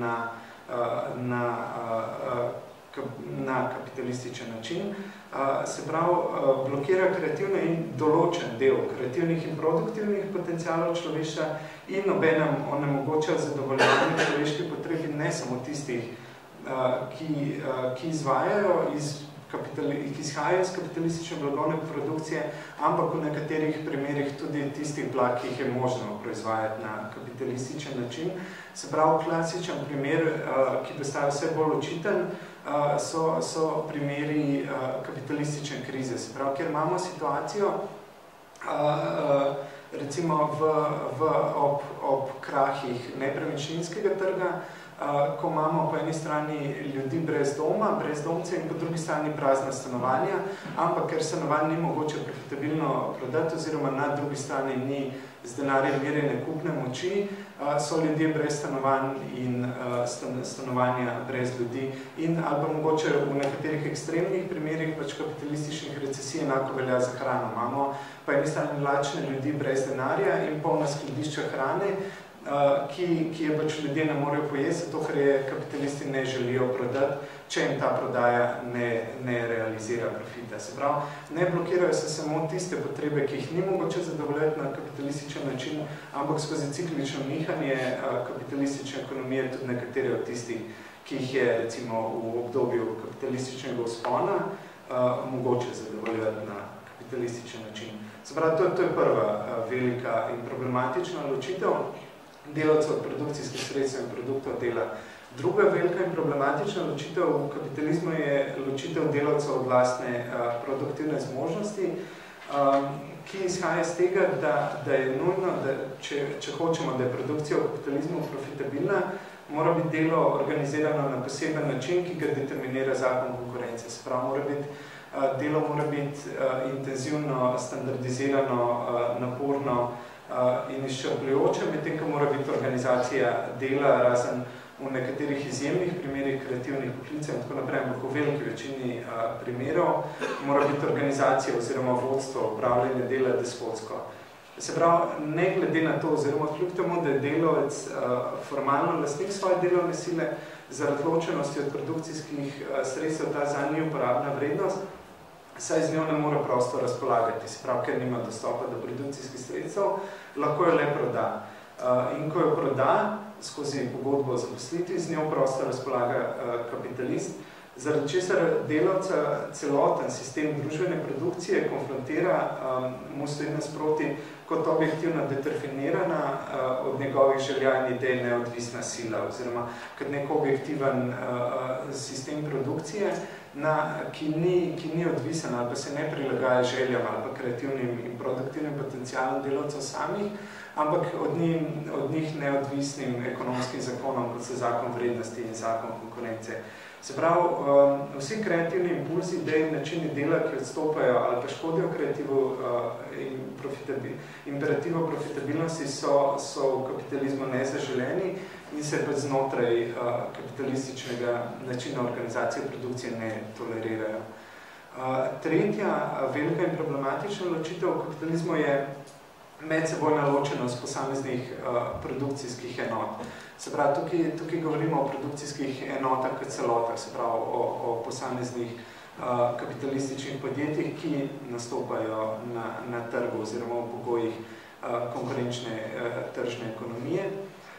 Speaker 1: na kapitalističen način. Se pravi, blokira kreativno in določen del kreativnih in produktivnih potencialov človeštva in obenem onemogoča zadovoljanje človeških potreb in ne samo tistih, ki izvajajo iz ki izhajajo iz kapitalistične blagovne produkcije, ampak v nekaterih primerih tudi tistih blag, ki jih je možno proizvajati na kapitalističen način. Se pravi, klasičen primer, ki postaja vse bolj očiten, so primeri kapitalistične krize. Se pravi, kjer imamo situacijo, recimo ob krahih nepremičninskega trga, ko imamo po eni strani ljudi brez doma, brezdomce in po drugi strani prazna stanovanja, ampak ker stanovanj ni mogoče profitabilno prodati oziroma na drugi strani ni z denarjem merjene kupne moči, so ljudje brez stanovanj in stanovanja brez ljudi in ali pa mogoče v nekaterih ekstremnih primerih pač kapitalističnih recesij enako velja za hrano. Imamo po eni strani lačne ljudi brez denarja in polna skladišča hrane, ki je pač ljudje ne morejo pojesti, zato ker je kapitalisti ne želijo prodati, če jim ta prodaja ne realizira profita. Se pravi, ne blokirajo se samo tiste potrebe, ki jih ni mogoče zadovoljiti na kapitalističen način, ampak skozi ciklično nihanje kapitalistične ekonomije tudi nekatere od tistih, ki jih je recimo v obdobju kapitalističnega vzpona mogoče zadovoljiti na kapitalističen način. Se pravi, to je prva velika in problematična ločitev delavcev od produkcijskih sredstev in produktov dela. Druga velika in problematična ločitev v kapitalizmu je ločitev delavcev od vlastne produktivne zmožnosti, ki izhaja iz tega, da je nujno, da če hočemo, da je produkcija v kapitalizmu profitabilna, mora biti delo organizirano na poseben način, ki ga determinira zakon konkurence. Se pravi, delo mora biti intenzivno, standardizirano, naporno in izčrpljujoče, medtem ko mora biti organizacija dela, razen v nekaterih izjemnih primerih kreativnih poklicev in tako naprej, ampak v veliki večini primerov mora biti organizacija oziroma vodstvo, upravljanje dela despotsko. Se pravi, ne glede na to, oziroma kljub temu, da je delavec formalno lastnik svoje delovne sile, zaradi ločenosti od produkcijskih sredstev ta zanj ni uporabna vrednost, saj z njo ne more prosto razpolagati, se pravi, ker nima dostopa do produkcijskih sredstev, lahko jo le proda. In ko jo proda, skozi pogodbo o zaposlitvi, z njo prosto razpolaga kapitalist, zaradi česar delavca celoten sistem družbene produkcije konfrontira, mu stoji nasproti kot objektivno determinirana od njegovih želja in idej neodvisna sila, oziroma kot nek objektiven sistem produkcije, ki ni odvisen ali pa se ne prilagaja željam ali pa kreativnim in produktivnim potencialom delavcev samih, ampak od njih neodvisnim ekonomskim zakonom, kot so zakon vrednosti in zakon konkurence. Se pravi, vsi kreativni impulzi, ideji, načini dela, ki odstopajo ali pa škodijo kreativu in imperativu profitabilnosti, so v kapitalizmu nezaželeni in se pa znotraj kapitalističnega načina organizacije produkcije ne tolerirajo. Tretja velika in problematična ločitev v kapitalizmu je medsebojna ločenost posameznih produkcijskih enot. Se pravi, tukaj govorimo o produkcijskih enotah kot celotah, se pravi o posameznih kapitalističnih podjetjih, ki nastopajo na trgu oziroma v pogojih konkurenčne tržne ekonomije.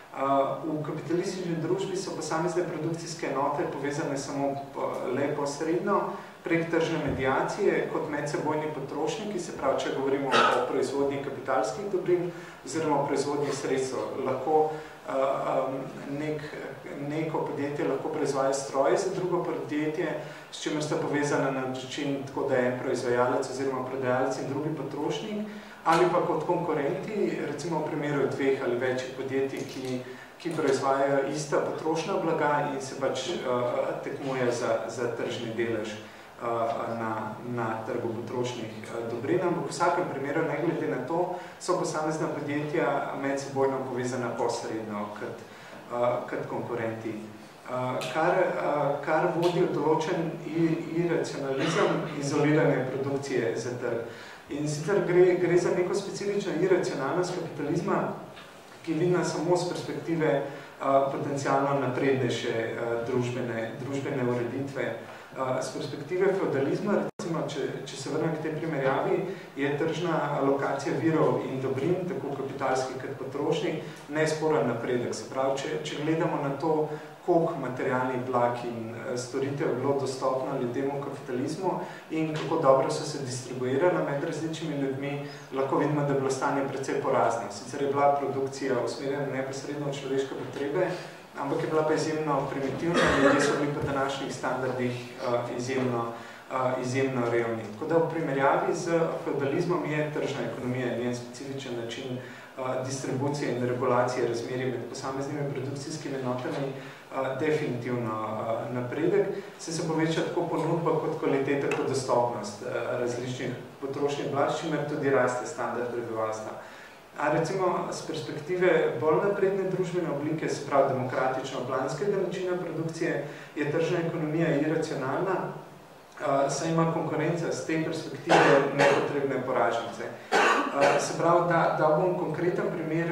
Speaker 1: V kapitalistični družbi so posamezne produkcijske enote povezane samo le posredno prek tržne mediacije kot medsebojni potrošniki, se pravi, če govorimo o proizvodnji kapitalskih dobrin oziroma o proizvodnji sredstev. Lahko neko podjetje lahko proizvaja stroje za drugo podjetje, s čimer sta povezana na način tako, da je en proizvajalec oziroma prodajalec in drugi potrošnik, ali pa kot konkurenti, recimo v primeru dveh ali večjih podjetij, ki proizvajajo ista potrošna blaga in se pač tekmuje za tržni delež na trgu potrošnih dobrin, ampak v vsakem primeru, ne glede na to, so posamezna podjetja medsebojno povezana posredno kot konkurenti. Kar vodi v določen iracionalizem izolirane produkcije za trg. In sicer gre za neko specifično iracionalnost kapitalizma, ki je vidna samo z perspektive potencialno naprednejše družbene ureditve Z perspektive feudalizma, recimo, če se vrnem k tej primerjavi, je tržna alokacija virov in dobrin, tako kapitalskih kot potrošnih, nesporen napredek. Se pravi, če gledamo na to, koliko materialnih blag in storitev bilo dostopno ljudem v kapitalizmu in kako dobro so se distribuirali med različnimi ljudmi, lahko vidimo, da je bilo stanje precej porazno. Sicer je bila produkcija usmerjena neposredno v človeške potrebe, ampak je bila pa izjemno primitivna, ljudje so bili po današnjih standardih izjemno revni. Tako da v primerjavi z feudalizmom je tržna ekonomija njen specifičen način distribucije in regulacije razmerij med posameznimi produkcijskimi enotami definitivno napredek. Se poveča tako ponudba kot kvaliteta, kot dostopnost različnih potrošnih blag, s čimer tudi raste standard prebivalstva. A recimo z perspektive bolj napredne družbene oblike, se pravi demokratično-planskega načina produkcije, je tržna ekonomija iracionalna, saj ima konkurenca z te perspektive nepotrebne poražnice. Se pravi, da bom konkreten primer,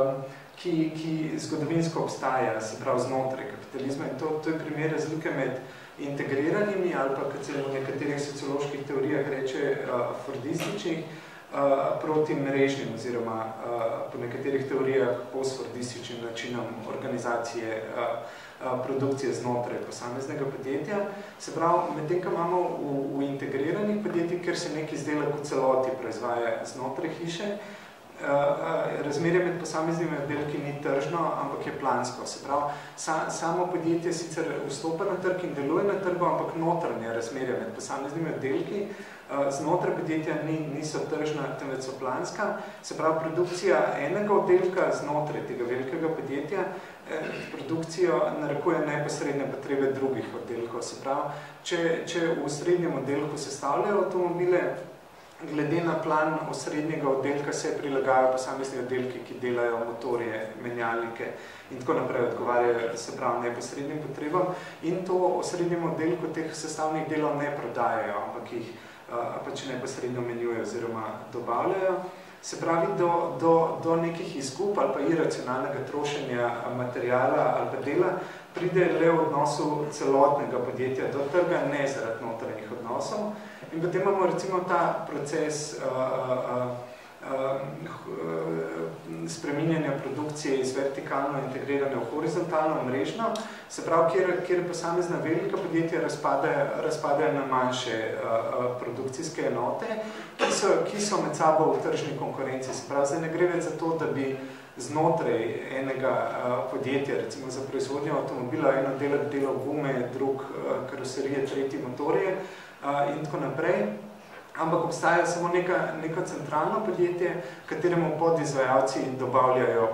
Speaker 1: ki zgodovinsko obstaja, se pravi znotraj kapitalizma, in to je primer razlike med integriranimi ali pa, kot se v nekaterih socioloških teorijah reče, fordističnih, proti mrežnim oziroma po nekaterih teorijah postfordističnim načinom organizacije produkcije znotraj posameznega podjetja. Se pravi, medtem, ko imamo v integriranih podjetjih, ker se neki izdelek v celoti proizvaja znotraj hiše, razmerje med posameznimi oddelki ni tržno, ampak je plansko. Se pravi, samo podjetje sicer vstopa na trg in deluje na trgu, ampak notranje razmerje med posameznimi oddelki znotraj podjetja niso tržna, temveč so planska. Se pravi, produkcija enega oddelka znotraj tega velikega podjetja, produkcijo narekuje neposredne potrebe drugih oddelkov. Se pravi, če v srednjem oddelku sestavljajo avtomobile, glede na plan osrednjega oddelka se prilagajajo posamezni oddelki, ki delajo motorje, menjalnike in tako naprej odgovarjajo, se pravi, neposrednim potrebam, in to osrednjem oddelku teh sestavnih delov ne prodajajo, ampak jih pač neposredno menjujejo oziroma dobavljajo. Se pravi, do nekih izgub ali pa iracionalnega trošenja materijala ali pa dela pride le v odnosu celotnega podjetja do trga, ne zaradi notranjih odnosov. In potem imamo recimo ta proces spreminjanja produkcije iz vertikalno integrirane v horizontalno mrežno, se pravi, kjer posamezna velika podjetja razpadajo na manjše produkcijske enote, ki so med sabo v tržni konkurenci. Se pravi, zdaj ne gre več za to, da bi znotraj enega podjetja, recimo za proizvodnjo avtomobila, eno delal gume, drug karoserije, tretji motorje in tako naprej. Ampak obstaja samo neko centralno podjetje, kateremu podizvajalci dobavljajo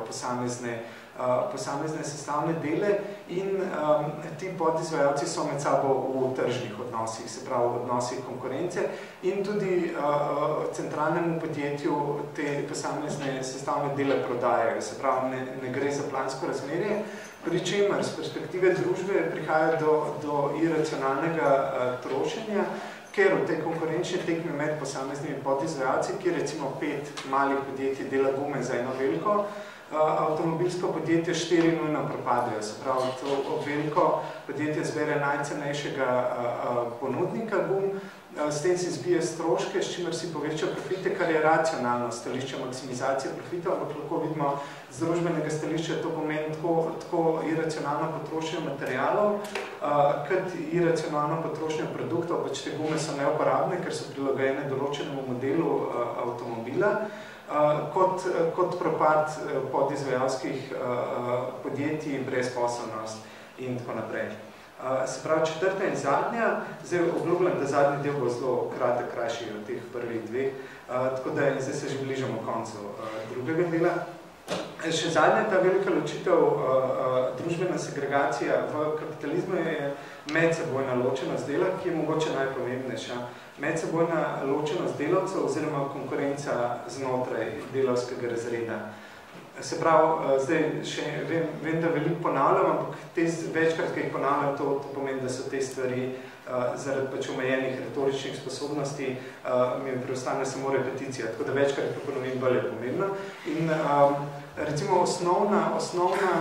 Speaker 1: posamezne sestavne dele in ti podizvajalci so med sabo v tržnih odnosih, se pravi v odnosih konkurence in tudi centralnemu podjetju te posamezne sestavne dele prodajajo, se pravi ne gre za plansko razmerje, pri čemer z perspektive družbe prihaja do iracionalnega trošenja, ker v tej konkurenčni tekmi med posameznimi podizvajalci, kjer recimo 5 malih podjetij dela gume za eno veliko, avtomobilsko podjetje 4 nujno propadejo. Se pravi, to veliko podjetje zbere najcenejšega ponudnika gum, s tem si zbije stroške, s čimer si poveča profite, kar je racionalno stališče maksimizacije profita, ampak lahko vidimo z družbenega stališča to pomeni tako iracionalno potrošnjo materialov, kot iracionalno potrošnjo produktov, pač te gume so neuporabne, ker so prilagojene določenemu modelu avtomobila, kot propad podizvajalskih podjetij, brezposelnost in tako naprej. Se pravi, četrta in zadnja, zdaj obljubljam, da zadnji del bo zelo kratek, krajši od teh prvih dveh, tako da zdaj se že bližamo koncu drugega dela. Še zadnja ta velika ločitev, družbena segregacija v kapitalizmu je medsebojna ločenost dela, ki je mogoče najpomembnejša. Medsebojna ločenost delavcev oziroma konkurenca znotraj delavskega razreda. Se pravi, zdaj še vem, da veliko ponavljam, ampak večkrat, ki jih ponavljam, to pomeni, da so te stvari zaradi pač omejenih retoričnih sposobnosti mi preostane samo repeticija, tako da večkrat, ko ponovim, bolj je pomembno. In recimo osnovna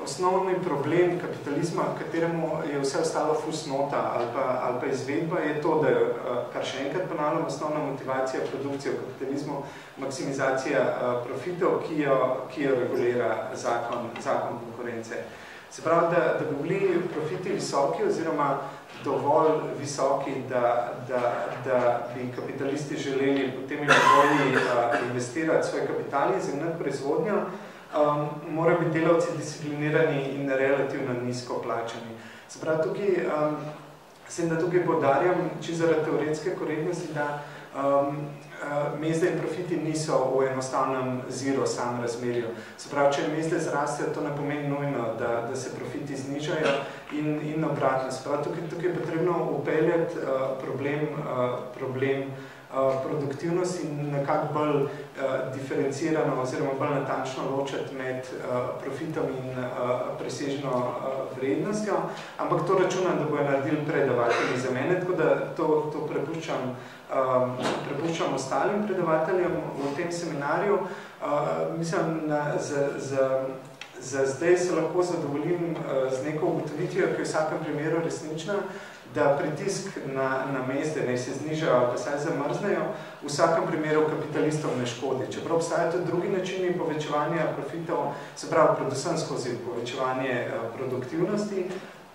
Speaker 1: osnovni problem kapitalizma, kateremu je vse ostalo fusnota ali pa izvedba, je to, da je, kar še enkrat ponavljam, osnovna motivacija produkcije v kapitalizmu, maksimizacija profitov, ki jo regulira zakon konkurence. Se pravi, da bi bili profiti visoki oziroma dovolj visoki, da bi kapitalisti želeli potem in investirati svoj kapital in zemljati proizvodnjo, morajo biti delavci disciplinirani in relativno nizko plačani. Se pravi, tukaj poudarjam, čisto zaradi teoretske korektnosti, da mezde in profiti niso v enostavnem zero samrazmerju. Se pravi, če mezde zrastejo, to ne pomeni nujno, da se profiti znižajo in obratno. Se pravi, tukaj je potrebno upeljati problem produktivnosti in nekako bolj diferencirano oziroma bolj natančno ločiti med profitom in presežno vrednostjo, ampak to računam, da bojo naredili predavatelji za mene, tako da to prepuščam ostalim predavateljem v tem seminarju. Mislim, za zdaj se lahko zadovoljim z neko ugotovitvijo, ki je v vsakem primeru resnična, da pritisk na mezde ne se znižajo ali pa saj zamrznejo, v vsakem primeru kapitalistom ne škodi. Čeprav obstajajo tudi drugi načini povečevanja profitov, se pravi predvsem skozi povečevanje produktivnosti,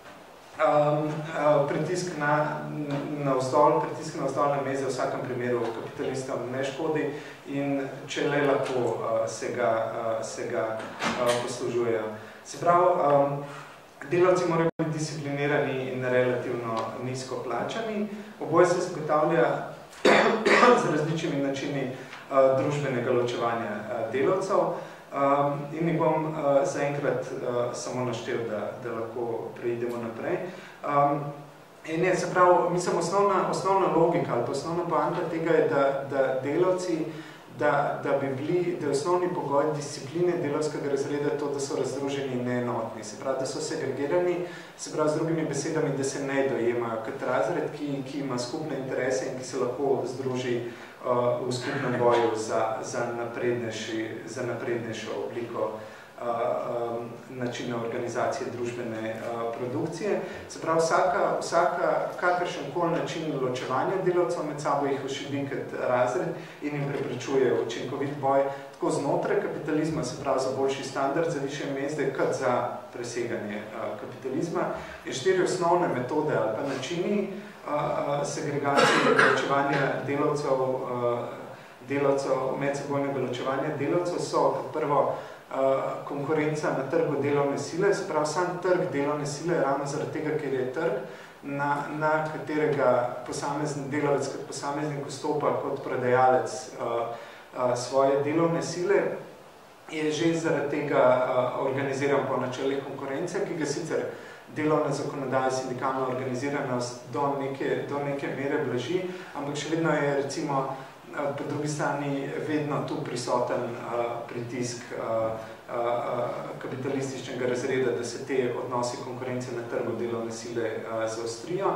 Speaker 1: pritisk navzdol na meze v vsakem primeru kapitalistom ne škodi in če le lahko se ga poslužujejo. Se pravi, delavci morajo biti disciplinirani in relativno nizko plačani. Oboje se zagotavlja z različnimi načini družbenega ločevanja delavcev in jih bom zaenkrat samo naštel, da lahko preidemo naprej. In je, se pravi, mislim, osnovna logika ali pa osnovna poanta tega je, da delavci, da je osnovni pogoj discipline delavskega razreda to, da so razdruženi in neenotni. Se pravi, da so segregirani, se pravi, z drugimi besedami, da se ne dojemajo kot razred, ki ima skupne interese in ki se lahko združi v skupnem boju za naprednejšo obliko načina organizacije družbene produkcije. Se pravi, kakršenkoli način ločevanja delavcev med sabo jih ošibi kot razred in jim preprečuje učinkovit boj tako znotraj kapitalizma, se pravi za boljši standard, za višje mezde, kot za preseganje kapitalizma. In 4 osnovne metode ali pa načini segregacije in ločevanja delavcev, medsebojnega ločevanja delavcev so kot prvo konkurenca na trgu delovne sile, se pravi, sam trg delovne sile je ravno zaradi tega, ker je trg, na katerega posamezni delavec kot posameznik vstopa kot prodajalec svoje delovne sile, je že zaradi tega organiziran po načelih konkurence, ki ga sicer delovna zakonodaja, sindikalna organiziranost do neke mere blaži, ampak še vedno je recimo po drugi strani vedno tu prisoten pritisk kapitalističnega razreda, da se te odnosi konkurence na trgu delovne sile zaostrijo.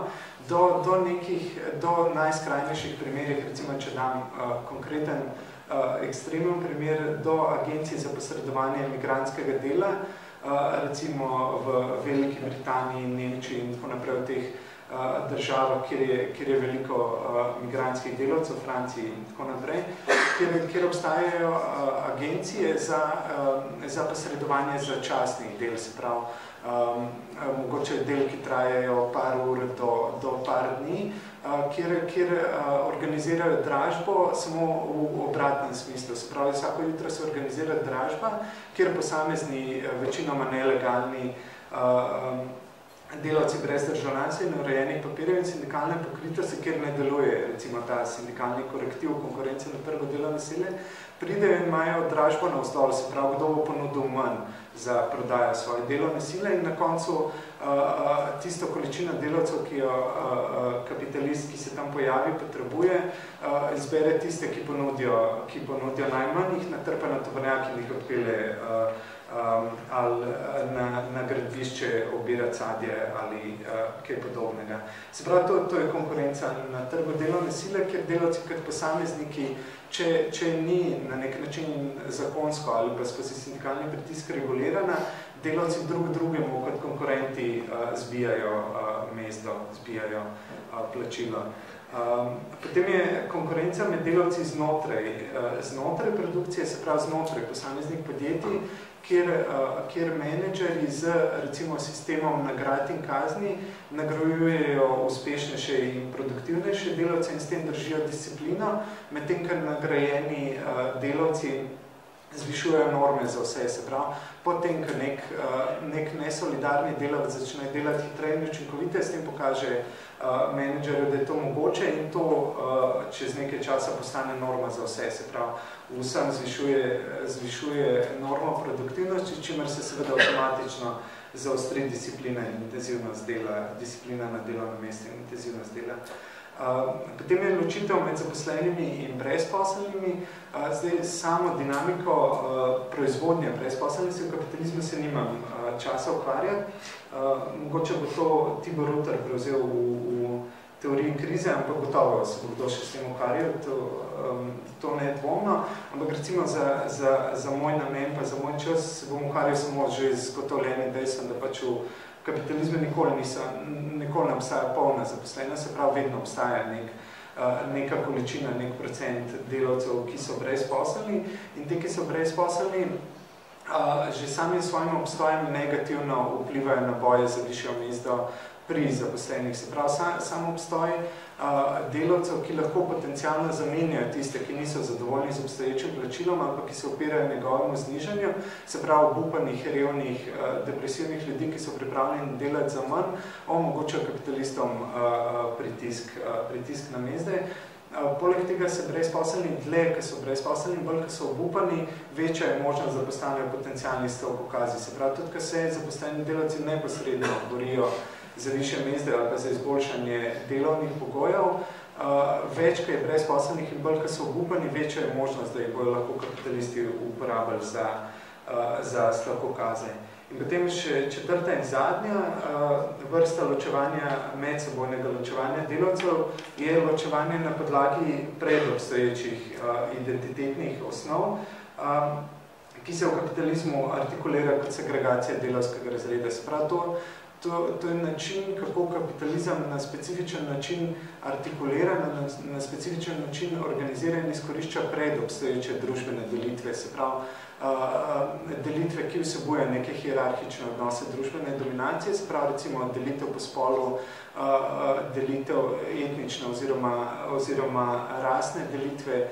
Speaker 1: Do najskrajnejših primerih, recimo, če dam konkreten ekstremen primer, do agencije za posredovanje migrantskega dela, recimo v Veliki Britaniji, Nemčiji in tako naprej v teh državah, kjer je veliko migrantskih delavcev, v Franciji in tako naprej, kjer obstajajo agencije za posredovanje začasnih del, se pravi, mogoče del, ki trajajo par ur do par dni, kjer organizirajo dražbo samo v obratnem smislu. Se pravi, vsako jutro se organizira dražba, kjer posamezni, večinoma nelegalni delavci brez državljanstva in urejenih papirjev in sindikalne pokritosti, kjer ne deluje recimo ta sindikalni korektiv konkurence na trgu delovne sile, pridejo in imajo dražbo navzdol, se pravi, kdo bo ponudil manj za prodajo svoje delovne sile in na koncu tisto količino delavcev, ki jo kapitalist, ki se tam pojavi, potrebuje, izbere tiste, ki ponudijo najmanj, jih natrpa na tovornjak in jih odpelje ali na gradbišče obirati sadje ali kaj podobnega. Se pravi, to je konkurenca na trgu delovne sile, kjer delavci kot posamezniki, če ni na nek način zakonsko ali pa skozi sindikalni pritisk regulirana, delavci drugemu kot konkurenti zbijajo mezdo, zbijajo plačilo. Potem je konkurenca med delavci znotraj produkcije, se pravi znotraj posameznih podjetij, kjer menedžeri z recimo sistemom nagrad in kazni nagrajujejo uspešnejše in produktivnejše delavce in s tem držijo disciplino, medtem kar nagrajeni delavci zvišujejo norme za vse, se pravi, potem, ko nek nesolidarni delavec začne delati hitreje in učinkovite, s tem pokaže menedžerju, da je to mogoče in to čez nekaj časa postane norma za vse, se pravi, vsem zvišuje normo produktivnosti, čimer se seveda avtomatično zaostri disciplina in intenzivnost dela, disciplina na delovnem mestu in intenzivnost dela. Potem je ločitev med zaposlenimi in brezposelnimi. Zdaj, samo dinamiko proizvodnje brezposelnosti v kapitalizmu se nimam časa ukvarjati. Mogoče bo to Tibor Rutar prevzel v teoriji krize, ampak gotovo se bo kdo še s tem ukvarjal, to ne je dvomno. Ampak recimo za moj namen, pa za moj čas se bom ukvarjal samo že z gotovljenim dejstvom, da pač v kapitalizmu nikoli ne obstaja polna zaposlena, se pravi, vedno obstaja neka količina, nek procent delavcev, ki so brezposelni in te, ki so brezposelni, že sami svojim obstojem negativno vplivajo na boje za višjo mezdo pri zaposlenih. Se pravi, sam obstoj delavcev, ki lahko potencialno zamenjajo tiste, ki niso zadovoljni z obstoječim plačilom ali pa ki se opirajo njegovemu znižanju, se pravi, obupanih, revnih, depresivnih ljudi, ki so pripravljeni delati za manj, omogočajo kapitalistom pritisk na mezde. Poleg tega se brezposelni dlje, ki so brezposelni, bolj, ki so obupani, večja je možnost, da postanejo potencialni stavkokazi. Se pravi, tudi, ko se zaposleni delavci neposredno borijo za više mezde ali pa za izboljšanje delovnih pogojev, več, ko je brezposelnih in bolj, ko so obupani, večja je možnost, da jih bojo lahko kapitalisti uporabili za stavkokaze. In potem še četrta in zadnja vrsta ločevanja, medsebojnega ločevanja delavcev je ločevanje na podlagi predobstoječih identitetnih osnov, ki se v kapitalizmu artikulira kot segregacija delavskega razreda. Se pravi, to je način, kako kapitalizem na specifičen način artikulira, na specifičen način organizira in izkorišča predobstoječe družbene delitve. Se pravi, delitve, ki vsebuje neke hierarhične odnose družbene dominacije, se pravi, recimo delitev po spolu, delitev etnične oziroma rasne delitve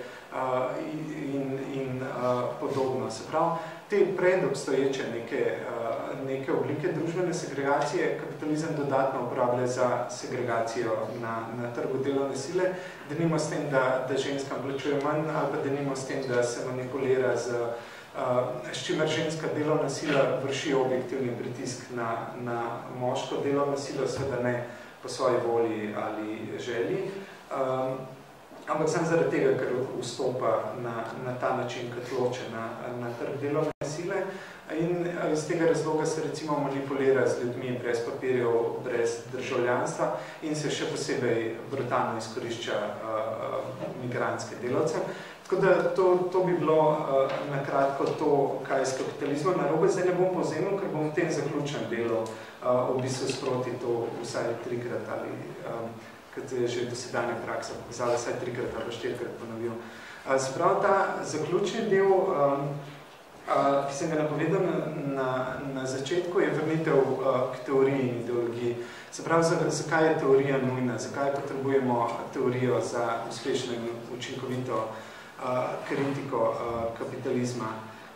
Speaker 1: in podobno. Se pravi, te predobstoječe neke oblike družbene segregacije kapitalizem dodatno uporablja za segregacijo na trgu delovne sile, denimo s tem, da ženskam plačuje manj, ali pa denimo s tem, da se manipulira s čimer ženska delovna sila vrši objektivni pritisk na moško delovno silo, seveda ne po svoji volji ali želji, ampak samo zaradi tega, ker vstopa na ta način kot loče na trg delovne sile in iz tega razloga se recimo manipulira z ljudmi brez papirjev, brez državljanstva in se še posebej brutalno izkorišča migrantske delavce. Tako da to bi bilo nakratko to, kaj je s kapitalizmom narobe. Zdaj ne bom povzemal, ker bom v tem zaključnem delu v bistvu sproti to vsaj trikrat ali kot je že dosedanja praksa pokazala, vsaj trikrat ali štirikrat ponovil. Se pravi, ta zaključni del, ki sem ga napovedal na začetku, je vrnitev k teoriji in ideologiji. Se pravi, zakaj je teorija nujna, zakaj potrebujemo teorijo za uspešno in učinkovito kritiko kapitalizma.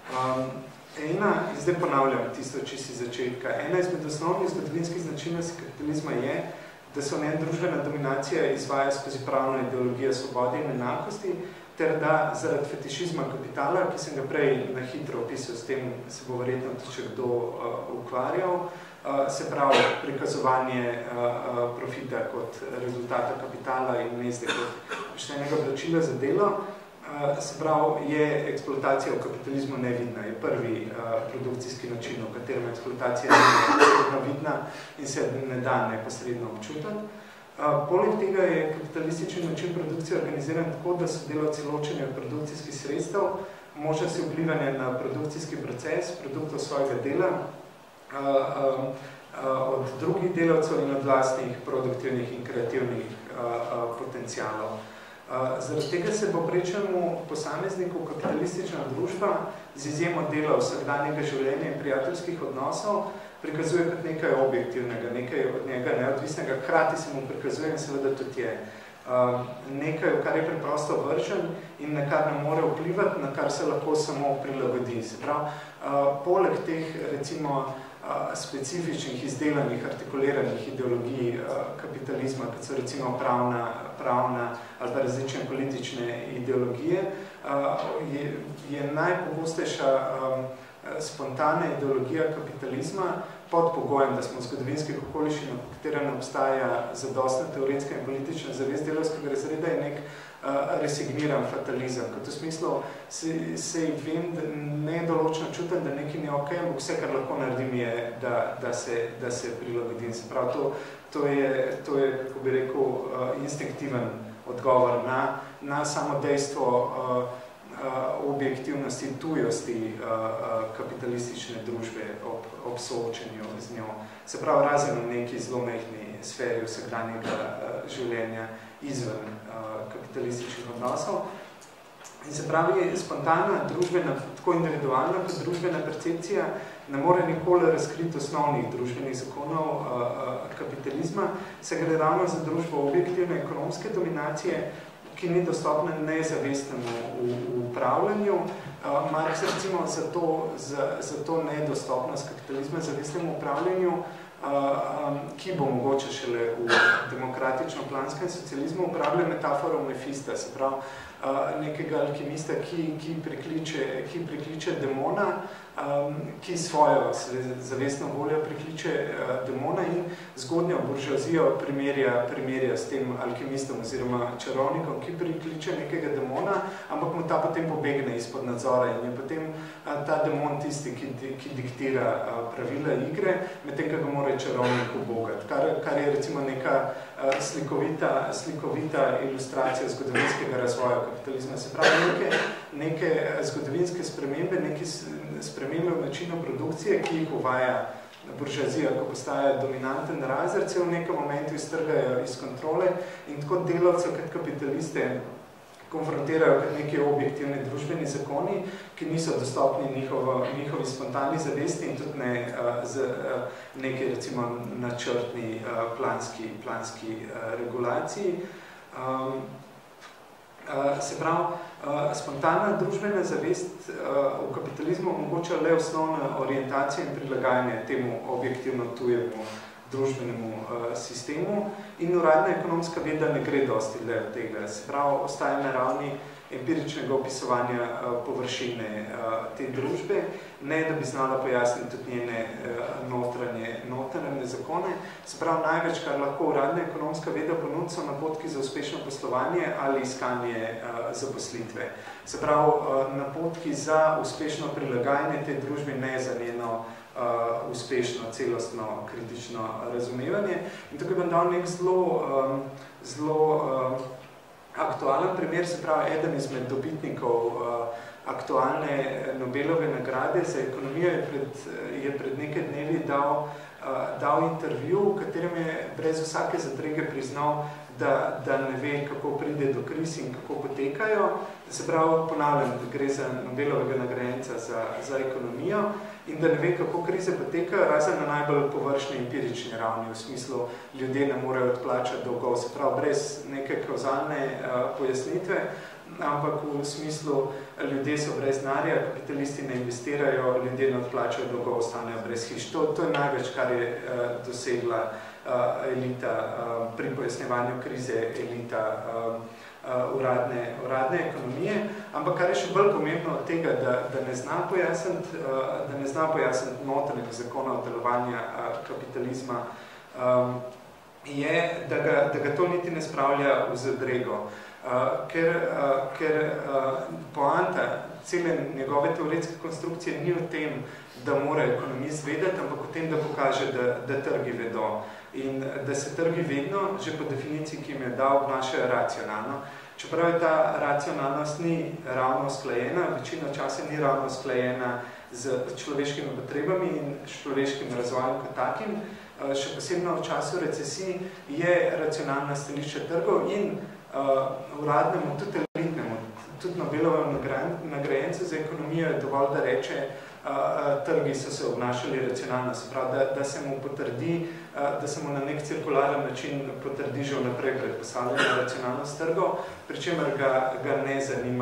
Speaker 1: Zdaj ponavljam tisto čisto iz začetka. Ena izmed osnovnih zgodovinskih značilnosti kapitalizma je, da se v njej družbena dominacija izvaja skozi pravno ideologijo svobode in enakosti, ter da zaradi fetišizma kapitala, ki sem ga prej na hitro opisal, s tem se bo verjetno tudi še kdo ukvarjal, se pravi prikazovanje profita kot rezultata kapitala in mezde kot poštenega plačila za delo, Se pravi, je eksploatacija v kapitalizmu nevidna, je prvi produkcijski način, v katerem eksploatacija je vidna in se ne da neposredno občutiti. Poleg tega je kapitalistični način produkcije organiziran tako, da so delavci ločeni od produkcijskih sredstev, možnosti vplivanja na produkcijski proces, produktov svojega dela, od drugih delavcev in od vlastnih produktivnih in kreativnih potencialov. Zaradi tega se povprečnemu posamezniku kapitalistična družba z izjemo dela vsakdanjega življenja in prijateljskih odnosov prikazuje kot nekaj objektivnega, nekaj od njega neodvisnega, hkrati se mu prikazuje in seveda tudi je. Nekaj, kar je preprosto vržen in na kar ne more vplivati, na kar se lahko samo prilagodi. Se pravi, poleg teh, recimo, specifičnih, izdelanih, artikuliranih ideologij kapitalizma, kot so recimo pravna ali pa različne politične ideologije, je najpogostejša spontana ideologija kapitalizma pod pogojem, da smo v zgodovinskih okoliščinah, v katerem obstaja zadostna teoretska in politična zavest delavskega razreda, je nek resigniran fatalizem. Kot v smislu se vem, da ne določno čutim, da nekaj ni ok, ampak vse, kar lahko naredim, je, da se prilagodim. Se pravi, to je, kako bi rekel, instinktiven odgovor na samo dejstvo objektivnosti, tujosti kapitalistične družbe ob soočenju z njo. Se pravi, razen v neki zelo mehni sferi vsakdanjega življenja izven kapitalističnih odnosov. In se pravi, spontana družbena, tako individualna kot družbena percepcija ne more nikoli razkriti osnovnih družbenih zakonov kapitalizma, se gre ravno za družbo objektivne ekonomske dominacije, ki ni dostopna nezavestnemu upravljanju. Marx recimo za to nedostopnost kapitalizma zavestnemu upravljanju, ki bo mogoče šele v demokratično-planskem socializmu, uporablja metaforo Mefista, se pravi nekega alkimista, ki prikliče demona, ki svojo zavestno voljo prikliče demona in zgodnjo buržoazijo primerja s tem alkimistom oziroma čarovnikom, ki prikliče nekega demona, ampak mu ta potem pobegne izpod nadzora in je potem ta demon tisti, ki diktira pravila igre, medtem ko ga mora čarovnik ubogati, kar je recimo neka slikovita ilustracija zgodovinskega razvoja kapitalizma. Se pravi, neke zgodovinske spremembe, neke spremembe v načinu produkcije, ki jih uvaja buržoazija, ko postaja dominanten razred, se v nekem momentu iztrgajo iz kontrole in tako delavce kot kapitaliste konfrontirajo kot neki objektivni družbeni zakoni, ki niso dostopni njihovi spontani zavesti in tudi ne z neki recimo načrtni planski regulaciji. Se pravi, spontana družbena zavest v kapitalizmu omogoča le osnovno orientacijo in prilagajanje temu objektivno tujemu družbenemu sistemu in uradna ekonomska veda ne gre dosti le od tega. Se pravi, ostaja na ravni empiričnega opisovanja površine te družbe, ne da bi znala pojasniti tudi njene notranje zakone. Se pravi, največ, kar lahko uradna ekonomska veda ponudi, so napotki za uspešno poslovanje ali iskanje zaposlitve. Se pravi, napotki za uspešno prilagajanje te družbe, ne za njeno uspešno, celostno, kritično razumevanje. In tukaj bom dal nek zelo aktualen primer, se pravi, eden izmed dobitnikov aktualne Nobelove nagrade za ekonomijo je pred nekaj dnevi dal intervju, v katerem je brez vsake zadrege priznal, da ne ve, kako pride do kriz in kako potekajo. Se pravi, ponavljam, da gre za Nobelovega nagrajenca za ekonomijo in da ne ve, kako krize potekajo, razen na najbolj površni empirični ravni, v smislu, ljudje ne morejo odplačati dolgov, se pravi, brez neke kauzalne pojasnitve, ampak v smislu, ljudje so brez denarja, kapitalisti ne investirajo, ljudje ne odplačajo dolgov, ostanejo brez hiš. To je največ, kar je dosegla elita pri pojasnevanju krize, elita uradne ekonomije, ampak kar je še bolj pomembno od tega, da ne zna pojasniti notranjih zakonov delovanja kapitalizma, je, da ga to niti ne spravlja v zadrego. ker poanta cele njegove teoretske konstrukcije ni v tem, da mora ekonomist vedeti, ampak v tem, da pokaže, da trgi vedo. In da se trgi vedno, že po definiciji, ki jim je dal, obnašajo racionalno. Čeprav je ta racionalnost ni ravno usklajena, večina časa ni ravno usklajena z človeškimi potrebami in človeškim razvojem kot takim, še posebno v času recesij je racionalna stališče trgov in uradnemu, tudi elitnemu, tudi Nobelovemu nagrajencu za ekonomijo je dovolj, da reče, trgi so se obnašali racionalno, se pravi, da se mu potrdi, da se mu na nek cirkularen način potrdi že vnaprej predpostavljena racionalnost trgov, pri čemer ga ne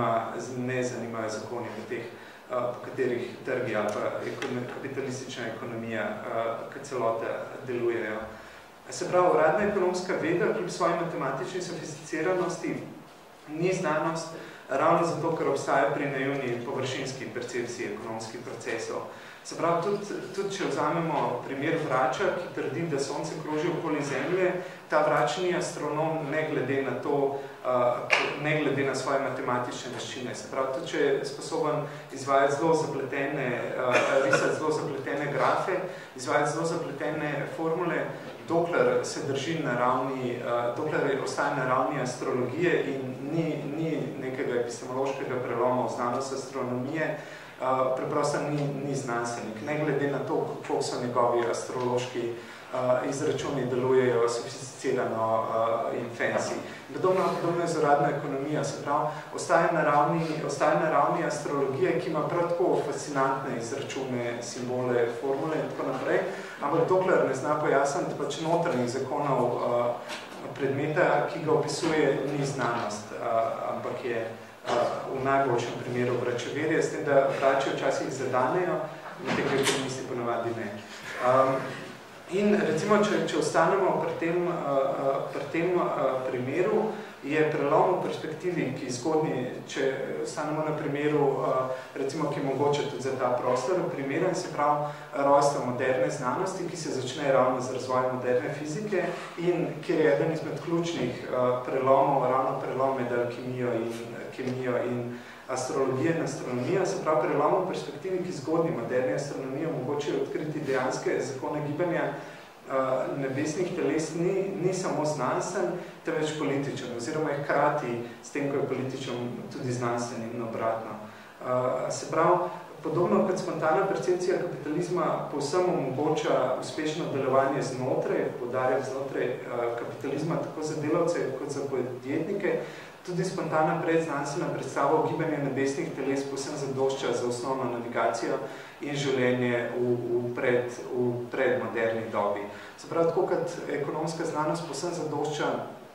Speaker 1: zanimajo zakoni v teh, po katerih trgi ali pa kapitalistična ekonomija kot celota delujejo. Se pravi, uradna ekonomska veda, kljub svoji matematični sofisticiranosti, ni znanost, ravno zato, ker obstaja pri naivni površinski percepciji ekonomskih procesov. Se pravi, tudi če vzamemo primer vrača, ki trdi, da sonce kroži okoli Zemlje, ta vrač ni astronom ne glede na to, ne glede na svoje matematične veščine. Se pravi, tudi če je sposoben izvajati zelo zapletene, risati zelo zapletene grafe, izvajati zelo zapletene formule, dokler se drži na ravni, dokler ostaje na ravni astrologije in ni nekega epistemološkega preloma v znanost astronomije, preprosto ni znanstvenik. Ne glede na to, kako so njegovi astrološki izračuni delujejo sofisticirano in fancy. Podobno je z uradna ekonomija, se pravi, ostaje na ravni astrologije, ki ima prav tako fascinantne izračune, simbole, formule in tako naprej, ampak dokler ne zna pojasniti pač notranjih zakonov predmeta, ki ga opisuje, ni znanost, ampak je v najboljšem primeru vračeverje, s tem, da vrači včasih zadanejo, in tega ekonomisti ponavadi ne. In recimo, če ostanemo pri tem primeru, je prelom v perspektivi, ki zgodni, če ostanemo na primeru, recimo, ki mogoče tudi za ta prostor, primeren, se pravi, rojstvo moderne znanosti, ki se začne ravno z razvojem moderne fizike in kjer je eden izmed ključnih prelomov, ravno prelom med kemijo in astrologije in astronomija, se pravi, prelom v perspektivi, ki zgodni moderni astronomiji omogočajo odkriti dejanske zakone gibanja nebesnih teles, ni samo znanstven, temveč političen, oziroma je hkrati s tem, ko je političen, tudi znanstven in obratno. Se pravi, podobno kot spontana percepcija kapitalizma povsem omogoča uspešno delovanje znotraj, poudarjam znotraj kapitalizma, tako za delavce kot za podjetnike, tudi spontana predznanstvena predstava o gibanju nebesnih teles povsem zadošča za osnovno navigacijo in življenje v predmoderni dobi. Se pravi, tako kot ekonomska znanost povsem zadošča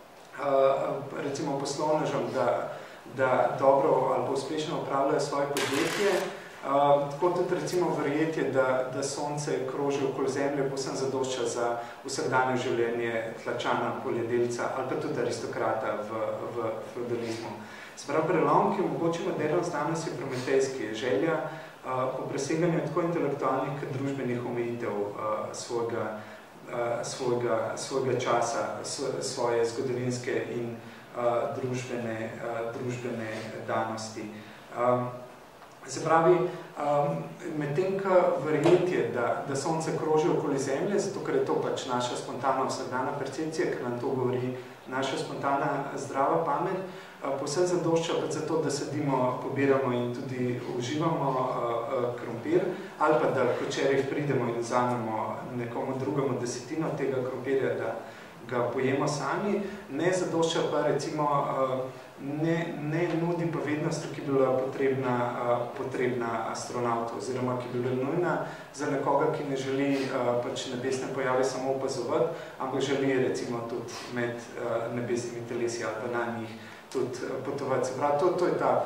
Speaker 1: recimo poslovnežem, da dobro ali pa uspešno upravljajo svoje podjetje, tako tudi recimo verjetje, da sonce kroži okoli Zemlje povsem zadošča za vsakdanje življenje tlačana, poljedelca ali pa tudi aristokrata v feudalizmu. Se pravi, prelom, ki omogoči moderno znanost, je prometejski, je želja po preseganju tako intelektualnih kot družbenih omejitev svojega časa, svoje zgodovinske in družbene danosti. Se pravi, medtem ko verjetje, da sonce kroži okoli Zemlje, zato ker je to pač naša spontana vsakdana percepcija, ker nam to govori naša spontana zdrava pamet, povsem zadošča pač zato, da sedimo, pobiramo in tudi uživamo krompir, ali pa da ko čerih pridemo in vzamemo nekomu drugemu desetino tega krompirja, da ga pojemo sami, ne zadošča pa recimo ne nudi pa vednosti, ki bi bila potrebna astronautu, oziroma ki bi bila nujna za nekoga, ki ne želi pač nebesne pojave samo opazovati, ampak želi recimo tudi med nebesnimi telesi ali pa na njih tudi potovati. Se pravi, to je ta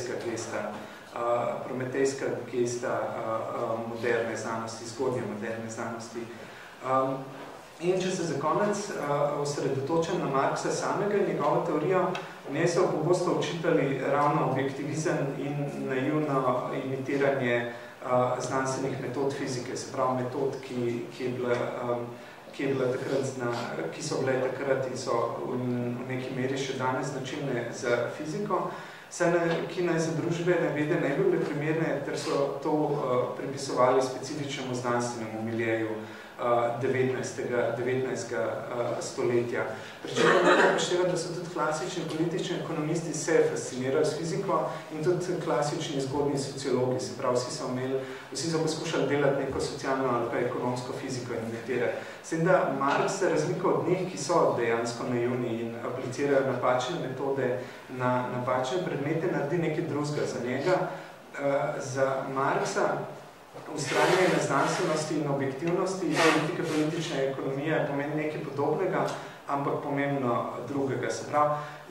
Speaker 1: prometejska gesta moderne znanosti, zgodnje moderne znanosti. In če se za konec osredotočam na Marxa samega in njegovo teorijo, njej so pogosto očitali ravno objektivizem in naivno imitiranje znanstvenih metod fizike, se pravi metod, ki ki so bile takrat in so v neki meri še danes značilne za fiziko, ki naj za družbene vede ne bi bile primerne, ter so to pripisovali specifičnemu znanstvenemu miljeju 19. stoletja. Pričemer nekaj pošteva, da so tudi klasični politični ekonomisti se fascinirali s fiziko in tudi klasični zgodnji sociologi, se pravi, vsi so poskušali delati neko socialno ali pa ekonomsko fiziko in nekatere. S tem, da Marx za razliko od njih, ki so dejansko naivni in aplicirajo napačne metode na napačne predmete, naredi nekaj drugega za njega. Za Marxa ustrajanje na znanstvenosti in objektivnosti politike politične ekonomije pomeni nekaj podobnega, ampak pomembno drugega. Se pravi,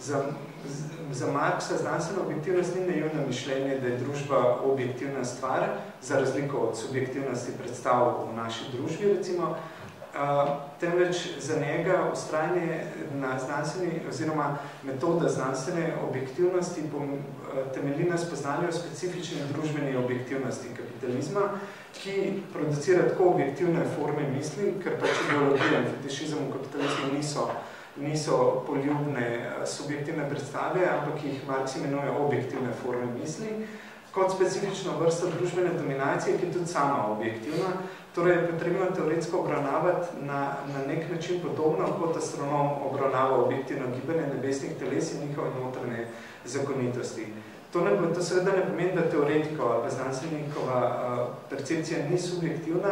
Speaker 1: za Marxa znanstvena objektivnost ni naivno mišljenje, da je družba objektivna stvar, za razliko od subjektivnosti predstav v naši družbi, recimo, temveč za njega ustrajanje na znanstveni oziroma metoda znanstvene objektivnosti temelji na spoznanju specifične družbene objektivnosti kapitalizma, ki producira tako objektivne forme misli, ker pač ideologija in fetišizem v kapitalizmu niso poljubne subjektivne predstave, ampak jih Marx imenuje objektivne forme misli, kot specifično vrsto družbene dominacije, ki je tudi sama objektivna. Torej je potrebno teoretsko obravnavati na nek način podobno, kot astronom obravnava objektivno gibanje nebesnih teles in njihove notranje zakonitosti. To seveda ne pomeni, da teoretikova ali pa znanstvenikova percepcija ni subjektivna,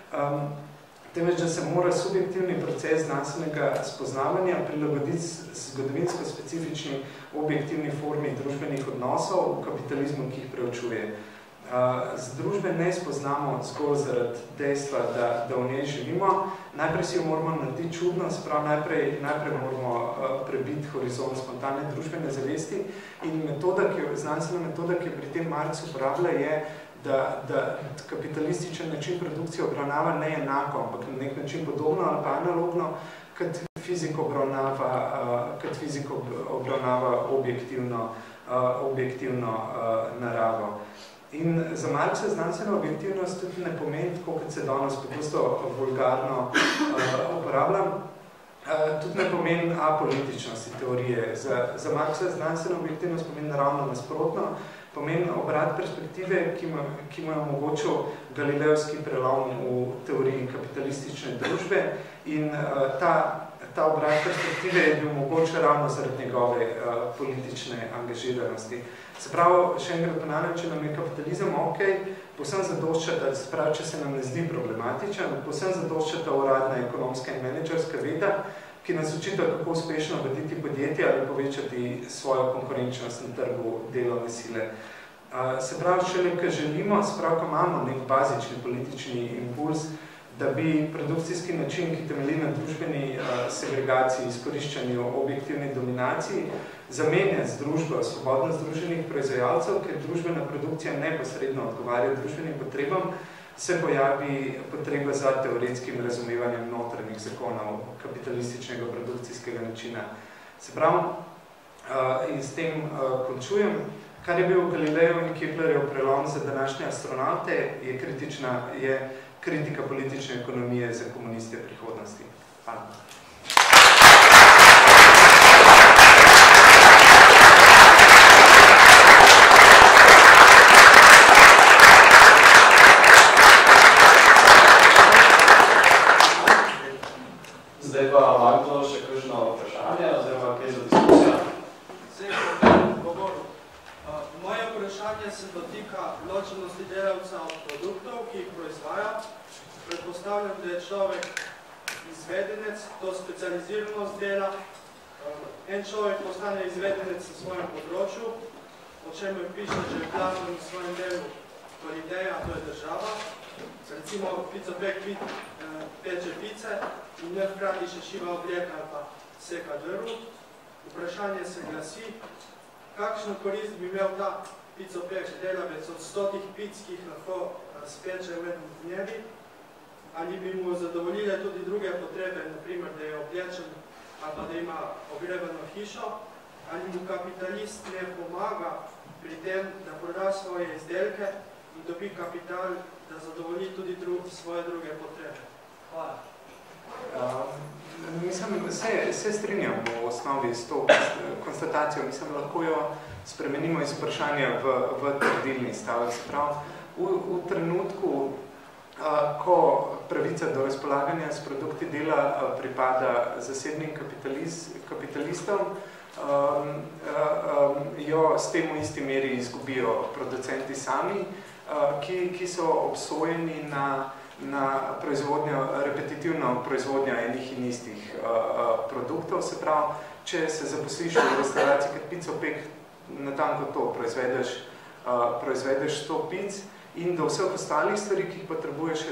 Speaker 1: temveč da se mora subjektivni proces znanstvenega spoznavanja prilagoditi zgodovinsko specifični objektivni formi družbenih odnosov v kapitalizmu, ki jih preučuje. Z družbe ne spoznamo zgolj zaradi dejstva, da v njej živimo. Najprej si jo moramo narediti čudno, se pravi, najprej moramo prebiti horizont spontane družbene zavesti in znanstvena metoda, ki jo pri tem Marx uporablja, je, da kapitalističen način produkcije obravnava ne enako, ampak na nek način podobno ali pa analogno, kot fiziko obravnava objektivno naravo. In za Marxa znanstvena objektivnost tudi ne pomeni, tako kot se danes pogosto vulgarno uporablja, tudi ne pomeni apolitičnosti teorije. Za Marxa znanstvena objektivnost pomeni naravno nasprotno, pomeni obrat perspektive, ki mu je omogočil galilejevski prelom v teoriji kapitalistične družbe in ta obrat perspektive je bil mogoče ravno zaradi njegove politične angažiranosti. Se pravi, še enkrat ponavljam, če nam je kapitalizem ok, povsem zadoščata, se pravi, če se nam ne zdi problematičen, povsem zadoščata uradna ekonomska in menedžerska veda, ki nas učita, kako uspešno voditi podjetje ali povečati svojo konkurenčnost na trgu delovne sile. Se pravi, šele, ko želimo, se pravi, ko imamo nek bazični politični impuls, da bi produkcijski način, ki temelji na družbeni segregaciji, izkoriščanju objektivni dominaciji, zamenjati z družbo svobodno združenih proizvajalcev, ker družbena produkcija neposredno odgovarja družbenim potrebam, se pojavi potreba za teoretskim razumevanjem notranjih zakonov kapitalističnega produkcijskega načina. Se pravi, in s tem končujem, kar je bil Galilejev in Keplerjev prelom za današnje astronaute, je kritika politične ekonomije za komuniste prihodnosti. Hvala.
Speaker 2: Zdaj pa Magdo še kakšno vprašanje, oziroma kaj za diskusijo?
Speaker 3: Moje vprašanje se dotika ločenosti delavca od produktov, ki jih proizvaja. Predpostavljam, da je človek izvedenec, to specializiranost dela. En človek postane izvedenec na svojem področju, o čemer piše, že je Platon v svojem delu Parideja, to je država. Recimo, picopek peče pice in ne hkrati še šiva obleka ali pa seka drv. Vprašanje se glasi, kakšno korist bi imel ta picopek delavec od 100 pic, ki jih lahko speče v enem dnevi, ali bi mu zadovoljile tudi druge potrebe, naprimer, da je oblečen ali pa da ima ogrebano hišo, ali mu kapitalist ne pomaga pri tem, da proda svoje izdelke in dobi kapital, da zadovolji tudi svoje druge potrebe. Hvala.
Speaker 1: Mislim, se strinjam v osnovi s to konstatacijo. Mislim, lahko jo spremenimo iz vprašanja v trdilni stavek. V trenutku, ko pravica do razpolaganja s produkti dela pripada zasebnim kapitalistom, jo s tem v isti meri izgubijo producenti sami, ki so obsojeni na proizvodnjo, repetitivno proizvodnjo enih in istih produktov. Se pravi, če se zaposliš v restauraciji kot pico pek, natanko to proizvedeš 100 pic in do vseh ostalih stvari, ki jih potrebuješ,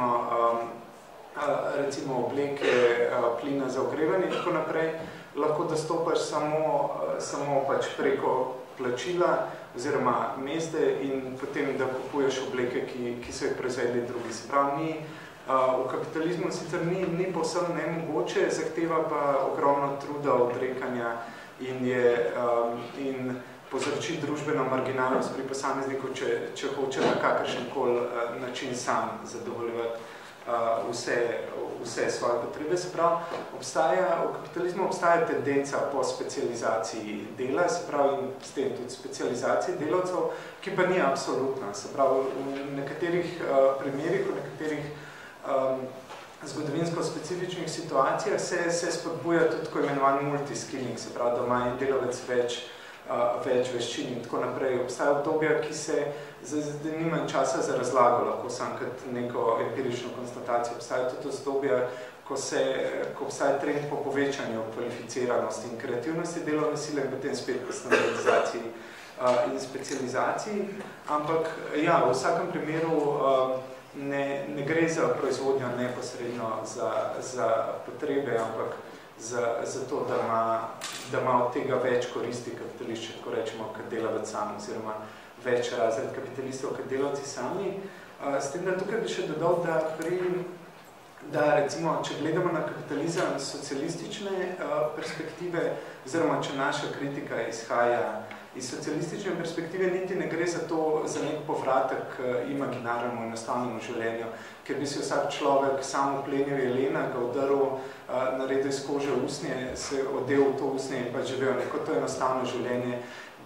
Speaker 1: recimo obleke, plina za ogrevanje in tako naprej, lahko dostopaš samo pač preko plačila oziroma mezde in potem, da kupuješ obleke, ki so jih proizvedli drugi. Se pravi, v kapitalizmu sicer ni povsem nemogoče, zahteva pa ogromno truda, odrekanja in povzroči družbeno marginalnost pri posamezniku, če hoče na kakršenkoli način sam zadovoljevati vse svoje potrebe. Se pravi, v kapitalizmu obstaja tendenca po specializaciji dela, se pravi, in s tem tudi specializaciji delavcev, ki pa ni absolutna. Se pravi, v nekaterih primerih, v nekaterih zgodovinsko specifičnih situacijah se spodbuja tudi tako imenovan multiskilling, se pravi, da ima en delavec več veščin in tako naprej. Obstaja obdobja, ki se nimajo časa za razlago, lahko sam kot neko empirično konstatacijo. Obstaja tudi obdobja, ko obstaja trend po povečanju kvalificiranosti in kreativnosti delovne sile in potem spet po standardizaciji in specializaciji. Ampak ja, v vsakem primeru ne gre za proizvodnjo neposredno za potrebe, ampak za to, da ima od tega več koristi kapitališče, tako rečemo, kot delavec sam, oziroma več razred kapitalistov, kot delavci sami. S tem, da tukaj bi še dodal, da recimo, če gledamo na kapitalizem socialistične perspektive, oziroma če naša kritika izhaja iz socialistične perspektive, niti ne gre za nek povratek k imaginarnemu enostavnemu življenju, ker bi si vsak človek sam uplenil jelena, ga udaril, naredil iz kože usnje, se odel v to usnje in pa živel neko to enostavno življenje,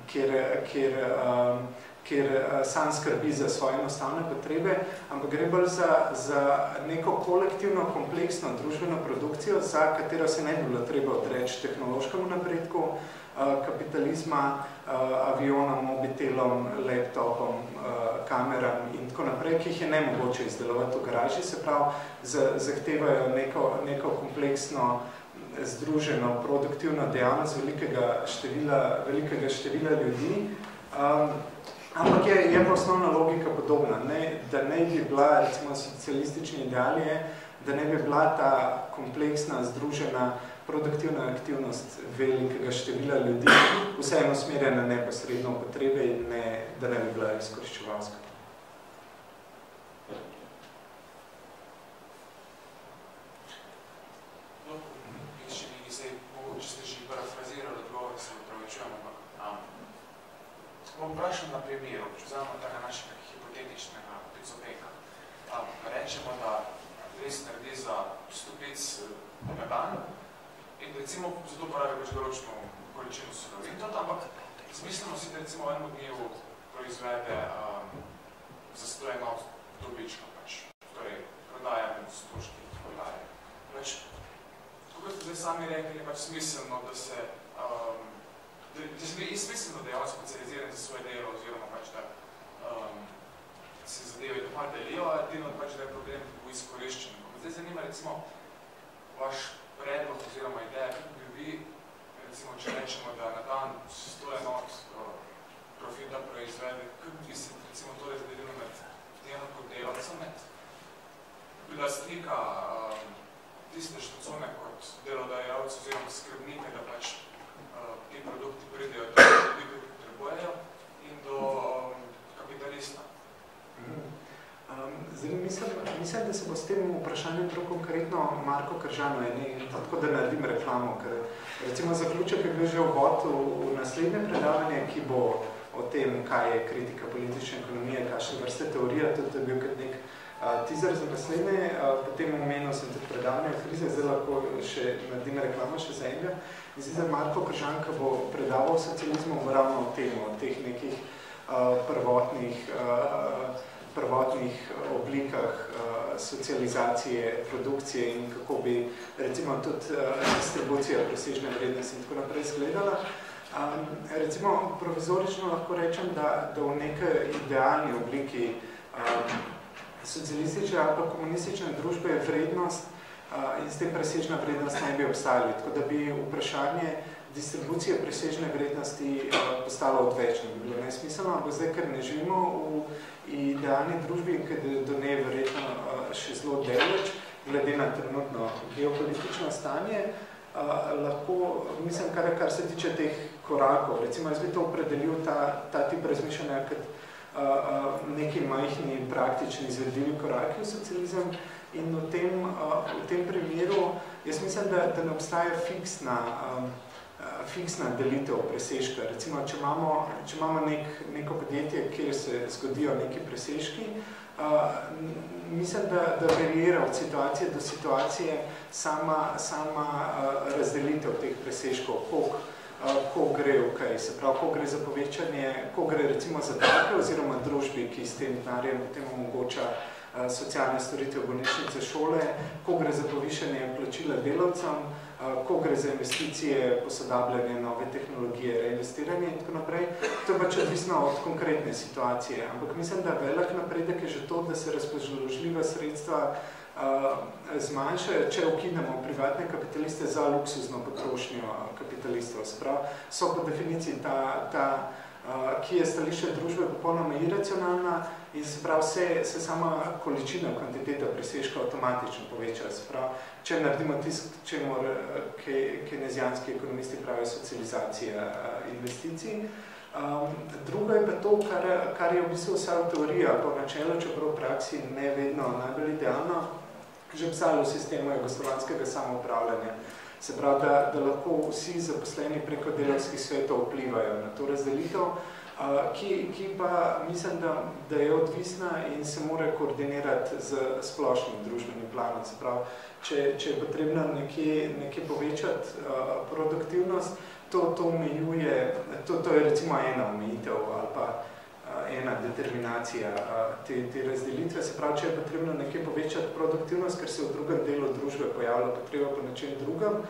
Speaker 1: kjer sam skrbi za svoje enostavne potrebe, ampak gre bolj za neko kolektivno, kompleksno družbeno produkcijo, za katero se ne bi bilo treba odreči tehnološkemu napredku kapitalizma, avionom, mobitelom, laptopom, kameram in tako naprej, ki jih je nemogoče izdelovati v garaži, se pravi, zahtevajo neko kompleksno, združeno, produktivno dejavnost velikega števila ljudi. Ampak je pa osnovna logika podobna, da ne bi bila, recimo, socialistični ideal je, da ne bi bila ta kompleksna, združena, produktivna aktivnost velikega števila ljudi, vseeno usmerjena neposredno v potrebe in da ne bi bila izkoriščevalska.
Speaker 4: Mogoče ste že parafrazirali odgovor, se upravičujem, ampak bom vprašal na primeru, če vzamemo tega našega hipotetičnega picopeka. Rečemo, da res naredi za 100 pic na dan in recimo zato porabi pač določeno količino surovin, ampak zmislimo si, da recimo v enem dnevu proizvede za 100 enot dobička, torej prodajamo stroški prodaje. Kot ste zdaj sami rekli, je pač smiselno, da se je smiselno dejansko specializirati za svoje delo oziroma pač, da se zadeve doma delijo, a edino pač, da je problem v izkoriščenju. Zdaj zanima recimo vaš predlog oziroma ideja, kako bi vi, recimo, če rečemo, da na dan 100 enot profita proizvede, kako bi se recimo to razdelilo med delo kot delavcem, bila slika tiste štacone kot delodajalci oziroma skrbnike, da pač ti produkti pridejo do ljudi, ki potrebujejo, in do kapitalista.
Speaker 1: Mislim, da se bo s tem vprašanjem prav konkretno Marko Kržano, tako da naredim reklamo, ker recimo zaključek je bil že uvod v naslednje predavanje, ki bo o tem, kaj je kritika politične ekonomije, kakšne vrste teorija, tudi je bil kot nek teaser za naslednje, potem omenil sem tudi predavanje o krize, zdaj lahko še naredim reklamo še za enega. In sicer Marko Kržanka bo predaval socializmu ravno o temu, o teh nekih prvotnih oblikah socializacije, produkcije in kako bi recimo tudi distribucija presežne vrednosti in tako naprej izgledala. Recimo provizorično lahko rečem, da v nekaj idealni obliki socialistične ali pa komunistične družbe je vrednost in s tem presežna vrednost ne bi obstajali, tako da bi vprašanje distribucije presežne vrednosti postalo odvečno, bi bilo nesmiselno, ampak zdaj, ker ne živimo v idealni družbi in ker do nje verjetno še zelo daleč, glede na trenutno geopolitično stanje, lahko, mislim, kar se tiče teh korakov, recimo jaz bi to opredelil ta tip razmišljanja kot neki majhni, praktični, izvedljivi koraki v socializem in v tem primeru, jaz mislim, da ne obstaja fiksna delitev presežka. Recimo, če imamo neko podjetje, kjer se zgodijo neki presežki, mislim, da variira od situacije do situacije sama razdelitev teh presežkov, koliko gre v kaj, se pravi, koliko gre za povečanje, koliko gre recimo za davke oziroma družbi, ki s tem denarjem potem omogoča socialne storitve, bolnišnice, šole, koliko gre za povišanje plačila delavcem, koliko gre za investicije, posodabljanje, nove tehnologije, reinvestiranje in tako naprej. To je pač odvisno od konkretne situacije. Ampak mislim, da velik napredek je že to, da se razpoložljiva sredstva zmanjšajo, če ukinemo privatne kapitaliste za luksuzno potrošnjo kapitalistov. So po definiciji ki je stališče družbe popolnoma iracionalna in se sama količina, kvantiteta presežka avtomatično poveča. Če naredimo čemur keynesijanski ekonomisti pravijo socializacija investicij. Drugo je pa to, kar je v bistvu vsa teorija, po načelu, čeprav v praksi ne vedno najbolj idealno, že obstajalo v sistemu jugoslovanskega samoupravljanja. Se pravi, da lahko vsi zaposleni preko delavskih svetov vplivajo na to razdelitev, ki pa mislim, da je odvisna in se mora koordinirati z splošnim družbenim planom. Se pravi, če je potrebno nekje povečati produktivnost, to omejuje, to je recimo ena omejitev ali pa ena determinacija te razdelitve. Se pravi, če je potrebno nekje povečati produktivnost, ker se v drugem delu družbe pojavlja potreba po nečem drugem,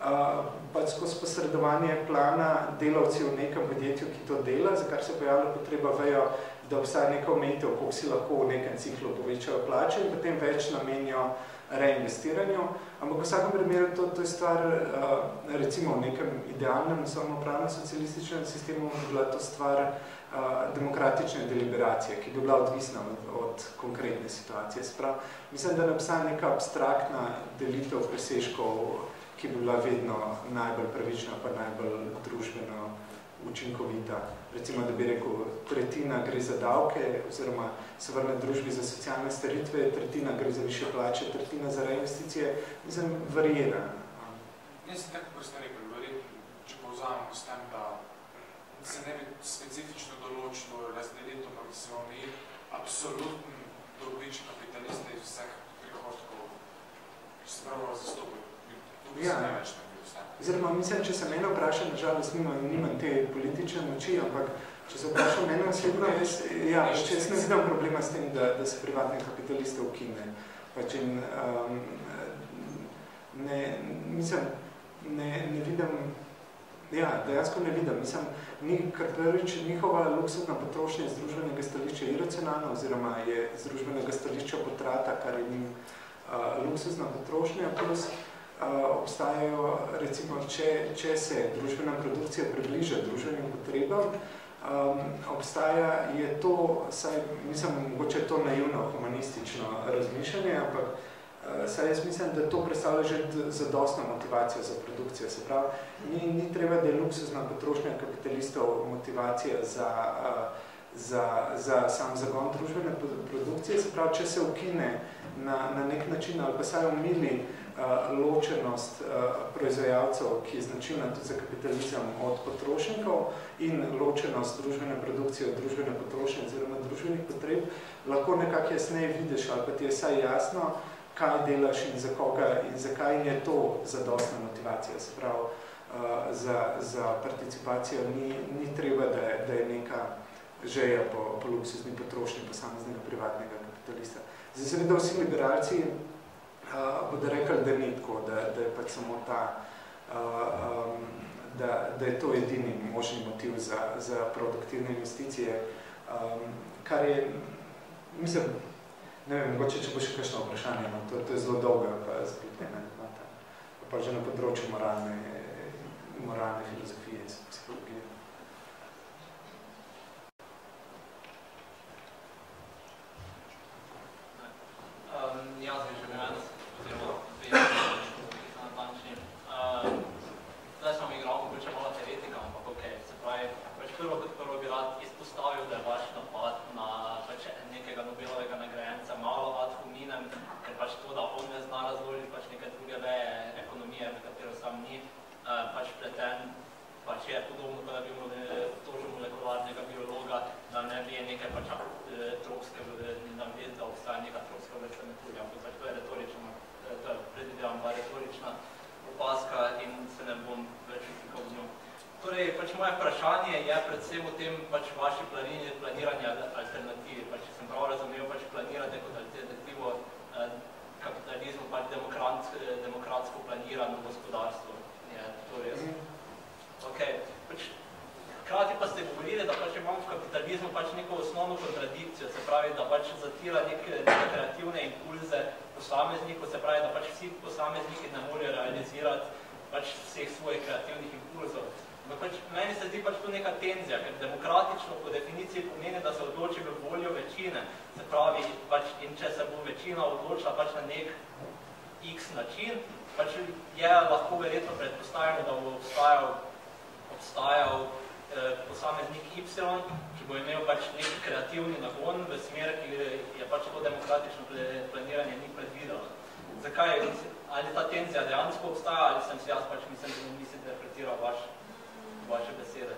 Speaker 1: pa skozi posredovanje plana delavci v nekem podjetju, ki to dela, za kar se pojavlja potreba, vejo, da obstaja neka omejitev, koliko si lahko v nekem ciklu povečajo plače in potem več namenijo reinvestiranju. Ampak v vsakem primeru to je stvar, recimo v nekem idealnem samoupravnem socialističnem sistemu, bi bila to stvar demokratične deliberacije, ki bi bila odvisna od konkretne situacije. Mislim, da ne obstaja neka abstraktna delitev presežkov, ki bi bila vedno najbolj pravična, pa najbolj družbeno učinkovita. Recimo, da bi rekel, tretjina gre za davke, oziroma se vrne družbi za socialne storitve, tretjina gre za višje plače, tretjina za reinvesticije, mislim, varijera.
Speaker 4: Jaz sem tako, kot ste rekli, verjetno, če povzamemo s tem, da se ne bi specifično določilo razdelitev, pa bi se omeji absolutni dobič kapitaliste iz vseh prihodkov, ki se prav zastopijo. Tu bi se ne več ne bi vse.
Speaker 1: Oziroma, mislim, če se mene vpraša, nažalost nimam te politične moči, ampak če se vpraša mene osebno, jaz ne vidim problema s tem, da se privatne kapitaliste ukine. Ne vidim, dejansko ne vidim. Mislim, kar prvič, njihova luksuzna potrošnja iz družbenega stališča iracionalna, oziroma je iz družbenega stališča potrata, kar je njim luksuzna potrošnja, plus obstajajo, recimo, če se družbena produkcija približa družbenim potrebam, je to, mislim, mogoče je to naivno humanistično razmišljanje, ampak jaz mislim, da to predstavlja že zadostno motivacijo za produkcijo. Se pravi, ni treba, da je luksuzna potrošnja kapitalistov motivacija za sam zagon družbene produkcije. Se pravi, če se ukine na nek način ali pa saj omili ločenost proizvajalcev, ki je značilna tudi za kapitalizem od potrošnikov in ločenost družbene produkcije od družbene potrošnje oziroma družbenih potreb, lahko nekako jasneje vidiš ali pa ti je saj jasno, kaj delaš in za koga in zakaj je to zadostna motivacija. Se pravi, za participacijo ni treba, da je neka želja po luksuzni potrošnji posameznega privatnega kapitalista. Zdaj seveda vsi liberalci bodo rekli, da ni tako, da je pač samo ta, da je to edini možni motiv za produktivne investicije, kar je, mislim, ne vem, mogoče, če bo še kakšno vprašanje, no, to je zelo dolgo, pa zapletena debata, pa že na področju moralne filozofije, psihologije.
Speaker 5: Jaz bi že danes, oziroma natančni. Zdaj smo igral mogoče malo teoretika, ampak ok, se pravi, prvo bi rad izpostavil, da je vaš napad na nekega Nobelovega nagrajenca malo ad hominem, ker pač to, da on ne zna razložiti pač neke druge veje ekonomije, v katero sam ni, pač pleten, pač je podobno, da bi obtožil molekularnega biologa, da ne bi nekaj pač tropske, da obstaja neka tropska vrsta metodja, ampak pač to je retorična, to je predvidevam bila retorična opaska in se ne bom več vtikal v njo. Torej, pač moje vprašanje je predvsem o tem pač vaši planiranja alternativi. Pač, če sem prav razumel, pač planirate kot alternativo kapitalizmu, pač demokratsko planirano gospodarstvo. Je to res? Ok. Pač, hkrati pa ste govorili, da pač imamo v kapitalizmu pač neko osnovno kontradikcijo, se pravi, da pač zatira neke kreativne impulze posameznikov, se pravi, da pač vsi posamezniki ne morejo realizirati pač vseh svojih kreativnih impulzov. Pač, meni se zdi pač to neka tenzija, ker demokratično po definiciji pomeni, da se odloči v voljo večine. Se pravi, pač, in če se bo večina odločila pač na nek x način, pač je lahko verjetno predpostavljeno, da bo obstajal posameznik Y, ki bo imel pač nek kreativni nagon v smer, ki je pač to demokratično planiranje ni predvidelo. Zakaj? Ali ta tenzija dejansko obstaja, ali sem si jaz pač mislim, da nisi interpretiral vaše besede?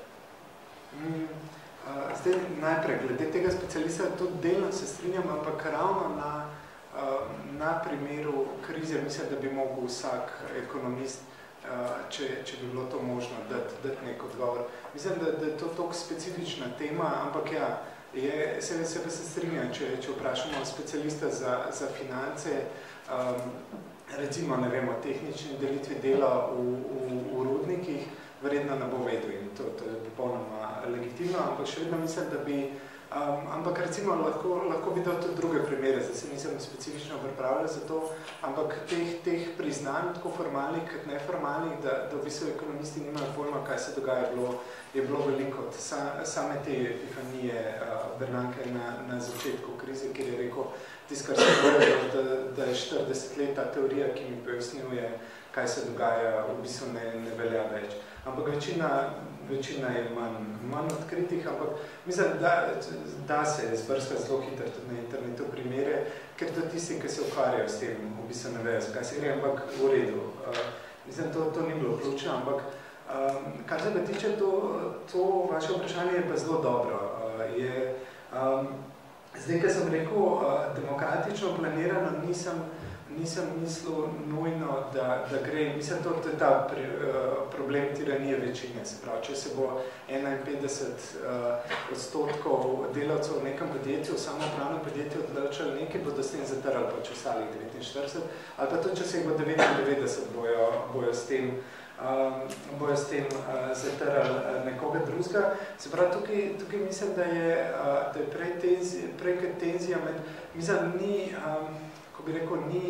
Speaker 1: Zdaj najprej, glede tega specialista, to delno se strinjam, ampak ravno na primeru krize mislim, da bi mogel vsak ekonomist, če bi bilo to možno, dati nek odgovor. Mislim, da je to toliko specifična tema, ampak ja, se strinjam, če vprašamo specialista za finance, recimo, ne vem, o tehnični delitvi dela v rudnikih, verjetno ne bo vedel in to je popolnoma legitimno, ampak še vedno mislim, da bi, ampak recimo lahko videl tudi druge primere, zdaj se nisem specifično pripravljal za to, ampak teh priznanj, tako formalnih kot neformalnih, da v bistvu ekonomisti nimajo pojma, kaj se dogaja, je bilo veliko. Same te epifanije Bernanke na začetku krize, kjer je rekel, kar se govoril, da je 40 let ta teorija, ki mi pojasnjuje, kaj se dogaja, v bistvu ne velja več. Ampak večina je manj odkritih, ampak mislim, da se zbrskati zelo hitro tudi na internetu primere, ker to tisti, ki se ukvarjajo s tem, v bistvu ne vejo, zakaj se gre, ampak v redu. Mislim, to ni bilo ključno, ampak kar se pa tiče, to vaše vprašanje je pa zelo dobro. Zdaj, ko sem rekel, demokratično planirano, nisem mislil nujno, da gre, mislim, to je ta problem tiranije večine. Se pravi, če se bo 51% delavcev v nekem podjetju, samoupravnem podjetju odločili nekaj, bodo s tem zatrali pač ostalih 49, ali pa tudi, če se jih bo 99, bojo s tem zatrali nekoga drugega. Se pravi, tukaj mislim, da je prej tenzija med, mislim, ni, ko bi rekel, ni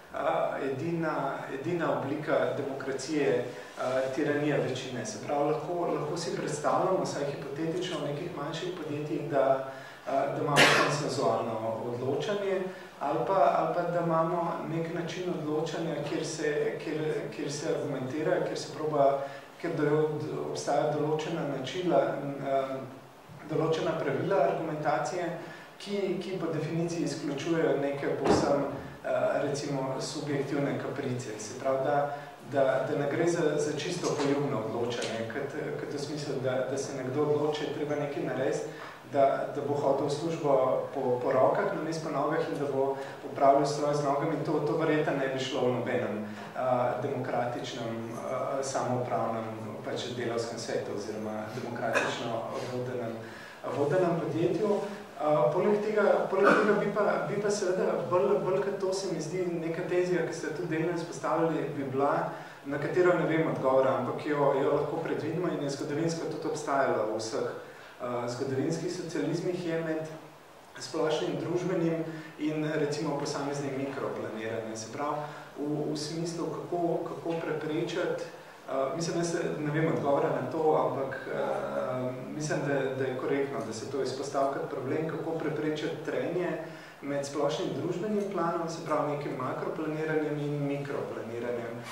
Speaker 1: edina oblika demokracije tiranija večine. Se pravi, lahko si predstavljamo, vsaj hipotetično v nekih manjših podjetjih, da imamo konsenzualno odločanje, ali pa da imamo nek način odločanja, kjer se argumentira, kjer obstaja določena načela določena pravila argumentacije, ki po definiciji izključujejo neke povsem, recimo, subjektivne kaprice. Se pravi, da ne gre za čisto poljubno odločanje, kot v smislu, da se nekdo odloči, treba nekaj narediti, da bo hodil v službo po rokah, namesto po nogah in da bo upravljal stroj z nogami. To verjetno ne bi šlo v nobenem demokratičnem, samoupravnem delavskem svetu oziroma demokratično vodenem podjetju. Poleg tega bi pa seveda bolj kot to se mi zdi neka tezija, ki ste tudi delno izpostavljali, bi bila, na katero ne vem odgovora, ampak jo lahko predvidimo in je zgodovinsko tudi obstajala v vseh zgodovinskih socializmih, je med splošnim družbenim in recimo posameznim mikroplaniranjem. Se pravi, v smislu, kako preprečati, mislim, da ne vem odgovora na to, ampak mislim, da je korektno, da se to izpostavi kot problem, kako preprečati trenje med splošnim družbenim planom, se pravi nekim makroplaniranjem in mikroplaniranjem,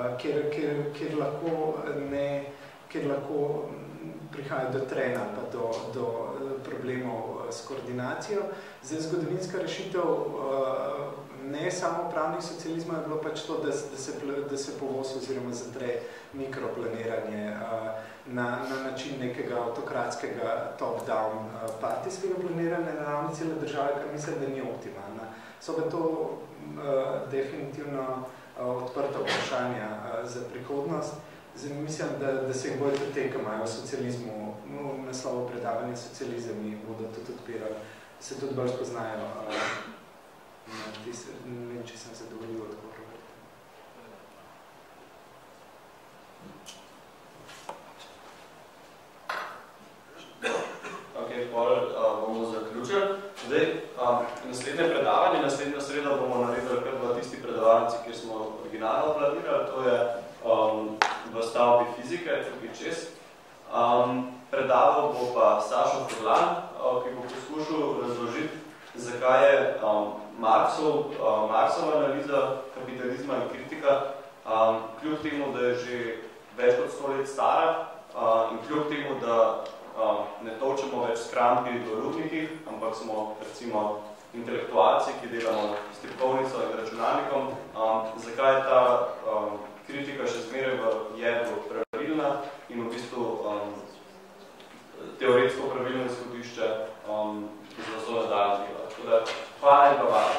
Speaker 1: kjer lahko prihaja do trena pa do problemov s koordinacijo. Zdaj, zgodovinska rešitev ne samo pravnih socializmov je bilo pač to, da se povoz oziroma zatre mikroplaniranje na način nekega avtokratskega top-down partijskega planiranja na ravni cele države, kar mislim, da ni optimalna. So pa to definitivno odprta vprašanja za prihodnost. Zdaj, mislim, da se jih bojo tudi te, ki imajo v socializmu, v naslovu predavanja socializem in bodo tudi odpirali, se tudi bolj spoznajo. Ne vem, če sem zadovoljil odgovor.
Speaker 2: Ok, bomo zaključili. Zdaj, naslednje predavanje, naslednjo sredo bomo naredili kar v tisti predavalnici, kjer smo originalno planirali, to je v stavbi fizike, tukaj čez. Predaval bo pa Sašo Furlan, ki bo poskušal razložiti, zakaj je Marksova analiza kapitalizma in kritika, kljub temu, da je že več kot 100 let stara in kljub temu, da ne točemo več skrampi v rudnikih, ampak smo recimo intelektualci, ki delamo s tipkovnico in računalnikom, zakaj je ta kritika še zmeraj v jedru pravilna in v bistvu teoretsko pravilno izhodišče za vso nadaljno delo. Tako da, hvala in pa